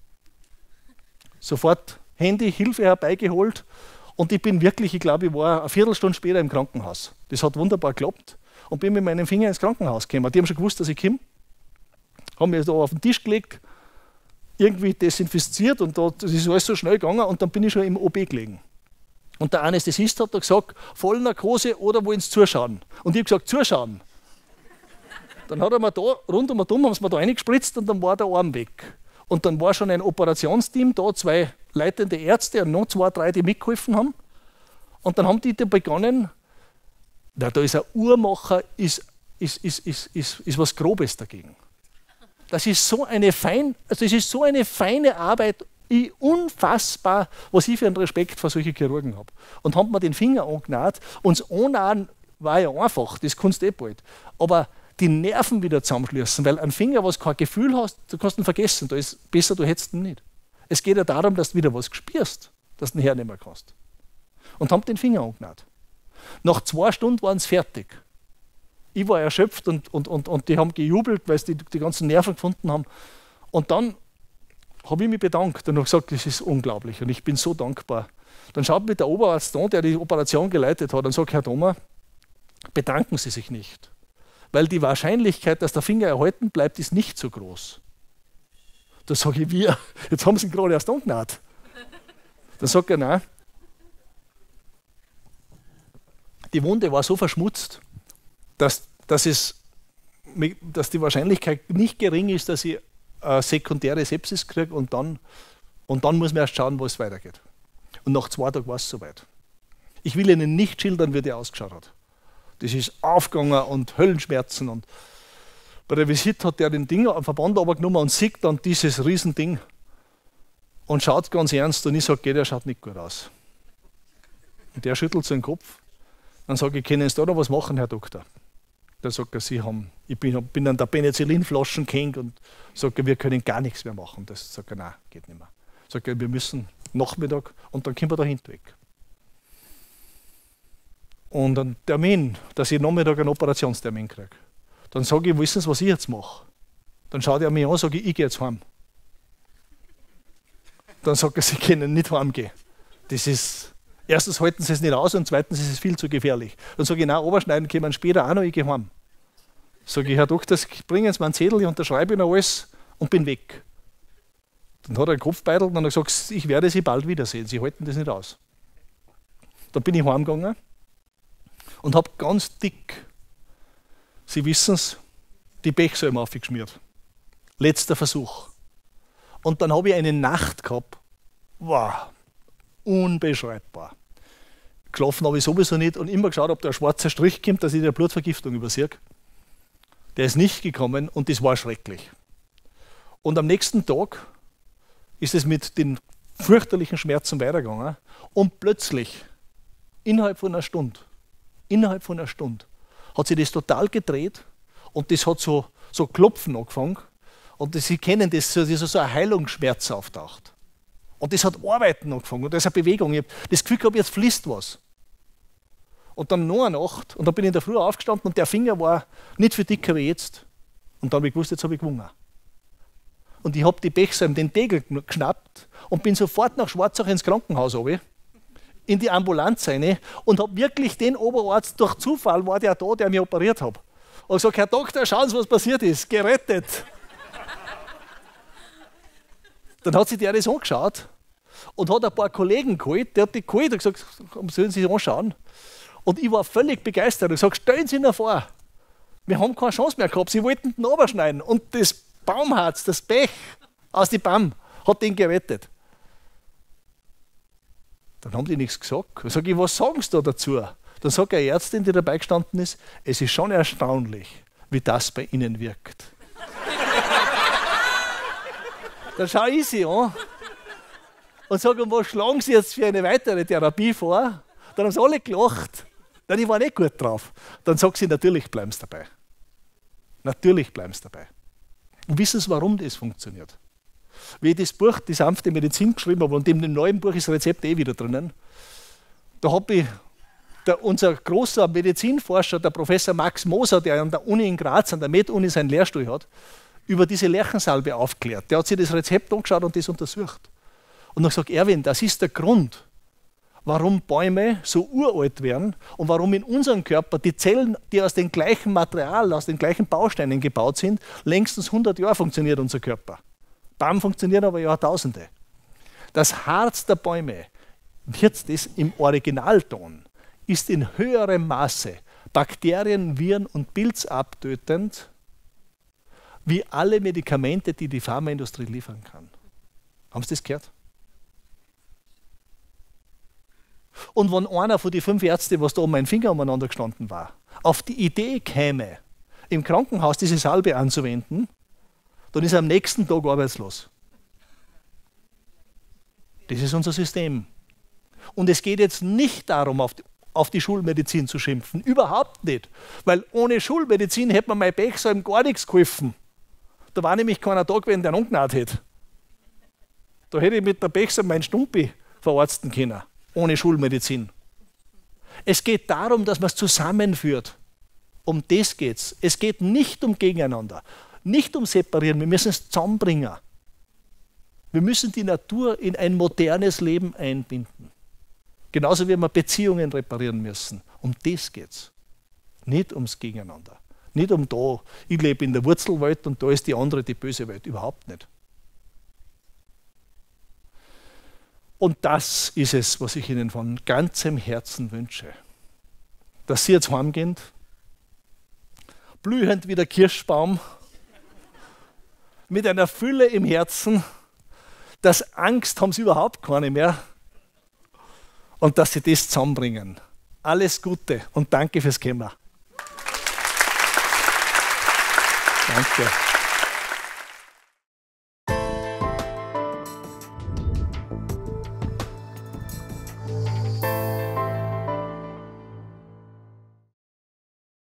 Sofort Handy, Hilfe herbeigeholt und ich bin wirklich, ich glaube, ich war eine Viertelstunde später im Krankenhaus. Das hat wunderbar geklappt und bin mit meinem Finger ins Krankenhaus gekommen. Die haben schon gewusst, dass ich komme. Haben mich da auf den Tisch gelegt, irgendwie desinfiziert und da, das ist alles so schnell gegangen und dann bin ich schon im O B gelegen. Und der Anästhesist hat da gesagt, Vollnarkose oder wollen Sie zuschauen? Und ich habe gesagt, zuschauen. Dann hat er mir da, rund um den haben sie mir da reingespritzt und dann war der Arm weg. Und dann war schon ein Operationsteam da, zwei leitende Ärzte und noch zwei, drei, die mitgeholfen haben. Und dann haben die da begonnen, na, da ist ein Uhrmacher, ist, ist, ist, ist, ist, ist was Grobes dagegen. Das ist so eine fein, also das ist so eine feine Arbeit, ich, unfassbar, was ich für einen Respekt vor solchen Chirurgen habe. Und haben mir den Finger angenäht und das Annahen war ja einfach, das kannst du eh bald. Aber die Nerven wieder zusammenschließen, weil ein Finger, was kein Gefühl hast, du kannst ihn vergessen, da ist besser, du hättest ihn nicht. Es geht ja darum, dass du wieder was spürst, dass du ihn hernehmen kannst. Und haben den Finger angenäht. Nach zwei Stunden waren sie fertig. Ich war erschöpft und, und, und, und die haben gejubelt, weil sie die, die ganzen Nerven gefunden haben. Und dann habe ich mich bedankt und habe gesagt, das ist unglaublich und ich bin so dankbar. Dann schaut mich der Oberarzt an, der die Operation geleitet hat, und sagt, Herr Thoma, bedanken Sie sich nicht. Weil die Wahrscheinlichkeit, dass der Finger erhalten bleibt, ist nicht so groß. Da sage ich, wir, jetzt haben Sie ihn gerade erst angenäht. Dann sagt er, nein. Die Wunde war so verschmutzt, dass, dass, es, dass die Wahrscheinlichkeit nicht gering ist, dass ich eine sekundäre Sepsis kriege und dann, und dann muss man erst schauen, wo es weitergeht. Und nach zwei Tagen war es soweit. Ich will Ihnen nicht schildern, wie der ausgeschaut hat. Das ist aufgegangen und Höllenschmerzen. Und bei der Visite hat der den Ding am Verband runtergenommen und sieht dann dieses Riesending und schaut ganz ernst und ich sage, okay, der schaut nicht gut aus. Und der schüttelt so den Kopf. Dann sage ich, können Sie da noch was machen, Herr Doktor? Dann sagt er, Sie haben, ich bin, bin an der Penicillinflaschen gehängt und sage, wir können gar nichts mehr machen. Das sagt er, nein, geht nicht mehr. Sagt er, wir müssen Nachmittag und dann können wir da hinten weg. Und einen Termin, dass ich Nachmittag einen Operationstermin kriege. Dann sage ich, wissen Sie, was ich jetzt mache? Dann schaut er mich an und sage, ich gehe jetzt heim. Dann sagt er, Sie können nicht heimgehen. Das ist, erstens halten Sie es nicht aus und zweitens ist es viel zu gefährlich. Dann sage ich, nein, Oberschneiden können wir später auch noch, ich gehe heim. Sage ich, Herr Doktor, bringen Sie mir einen Zettel, ich unterschreibe Ihnen alles und bin weg. Dann hat er einen Kopfbeutel und dann hat er gesagt, ich werde Sie bald wiedersehen, Sie halten das nicht aus. Dann bin ich heimgegangen und habe ganz dick, Sie wissen es, die Pechsalbe aufgeschmiert. Letzter Versuch. Und dann habe ich eine Nacht gehabt, wow, unbeschreibbar. Geschlafen habe ich sowieso nicht und immer geschaut, ob der schwarze Strich kommt, dass ich die Blutvergiftung übersehe. Der ist nicht gekommen und das war schrecklich. Und am nächsten Tag ist es mit den fürchterlichen Schmerzen weitergegangen und plötzlich, innerhalb von einer Stunde, innerhalb von einer Stunde, hat sich das total gedreht und das hat so, so klopfen angefangen und das, Sie kennen das, so, so ein Heilungsschmerz auftaucht. Und das hat Arbeiten angefangen und das ist eine Bewegung. Ich habe das Gefühl gehabt, jetzt fließt was. Und dann noch eine Nacht und dann bin ich in der Früh aufgestanden und der Finger war nicht viel dicker wie jetzt. Und dann habe ich gewusst, jetzt habe ich gewonnen. Und ich habe die Pechsalbe, den Tegel geschnappt und bin sofort nach Schwarzach ins Krankenhaus runter, in die Ambulanz rein und habe wirklich den Oberarzt, durch Zufall war der da, der mich operiert hat. Und gesagt, Herr Doktor, schauen Sie, was passiert ist, gerettet. Dann hat sich der das angeschaut und hat ein paar Kollegen geholt, der hat die geholt und gesagt, sollen Sie sich anschauen. Und ich war völlig begeistert und gesagt, stellen Sie sich vor, wir haben keine Chance mehr gehabt, Sie wollten den runterschneiden und das Baumharz, das Pech aus dem Baum hat den gerettet. Dann haben die nichts gesagt. Dann sage ich, was sagen Sie da dazu? Dann sagt eine Ärztin, die dabei gestanden ist, es ist schon erstaunlich, wie das bei Ihnen wirkt. Dann schaue ich sie an und sage, und was schlagen Sie jetzt für eine weitere Therapie vor? Dann haben sie alle gelacht. Dann, ich war nicht gut drauf. Dann sagt sie, natürlich bleiben Sie dabei. Natürlich bleiben Sie dabei. Und wissen Sie, warum das funktioniert? Wie ich das Buch, die sanfte Medizin geschrieben habe, und in dem neuen Buch ist das Rezept eh wieder drinnen, da habe ich der, unser großer Medizinforscher, der Professor Max Moser, der an der Uni in Graz, an der Med-Uni seinen Lehrstuhl hat, über diese Lerchensalbe aufklärt. Der hat sich das Rezept angeschaut und das untersucht. Und dann gesagt, Erwin, das ist der Grund, warum Bäume so uralt werden und warum in unserem Körper die Zellen, die aus dem gleichen Material, aus den gleichen Bausteinen gebaut sind, längstens hundert Jahre funktioniert unser Körper. Baum funktioniert aber Jahrtausende. Das Harz der Bäume, jetzt das im Originalton, ist in höherem Maße Bakterien, Viren und Pilz abtötend wie alle Medikamente, die die Pharmaindustrie liefern kann. Haben Sie das gehört? Und wenn einer von den fünf Ärzten, was da um meinen Finger umeinander gestanden war, auf die Idee käme, im Krankenhaus diese Salbe anzuwenden, dann ist er am nächsten Tag arbeitslos. Das ist unser System. Und es geht jetzt nicht darum, auf die, auf die Schulmedizin zu schimpfen. Überhaupt nicht. Weil ohne Schulmedizin hätte man mein Pechsalm gar nichts geholfen. Da war nämlich keiner Tag, wenn der einen angenäht hätte. Da hätte ich mit der Pechsalm meinen Stumpi verarzten können. Ohne Schulmedizin. Es geht darum, dass man es zusammenführt. Um das geht es. Es geht nicht um Gegeneinander, nicht um Separieren. Wir müssen es zusammenbringen. Wir müssen die Natur in ein modernes Leben einbinden. Genauso wie wir Beziehungen reparieren müssen. Um das geht es. Nicht ums Gegeneinander. Nicht um da, ich lebe in der Wurzelwelt und da ist die andere die böse Welt. Überhaupt nicht. Und das ist es, was ich Ihnen von ganzem Herzen wünsche. Dass Sie jetzt heimgehen, blühend wie der Kirschbaum, mit einer Fülle im Herzen, dass Angst haben Sie überhaupt keine mehr und dass Sie das zusammenbringen. Alles Gute und danke fürs Kommen. Danke.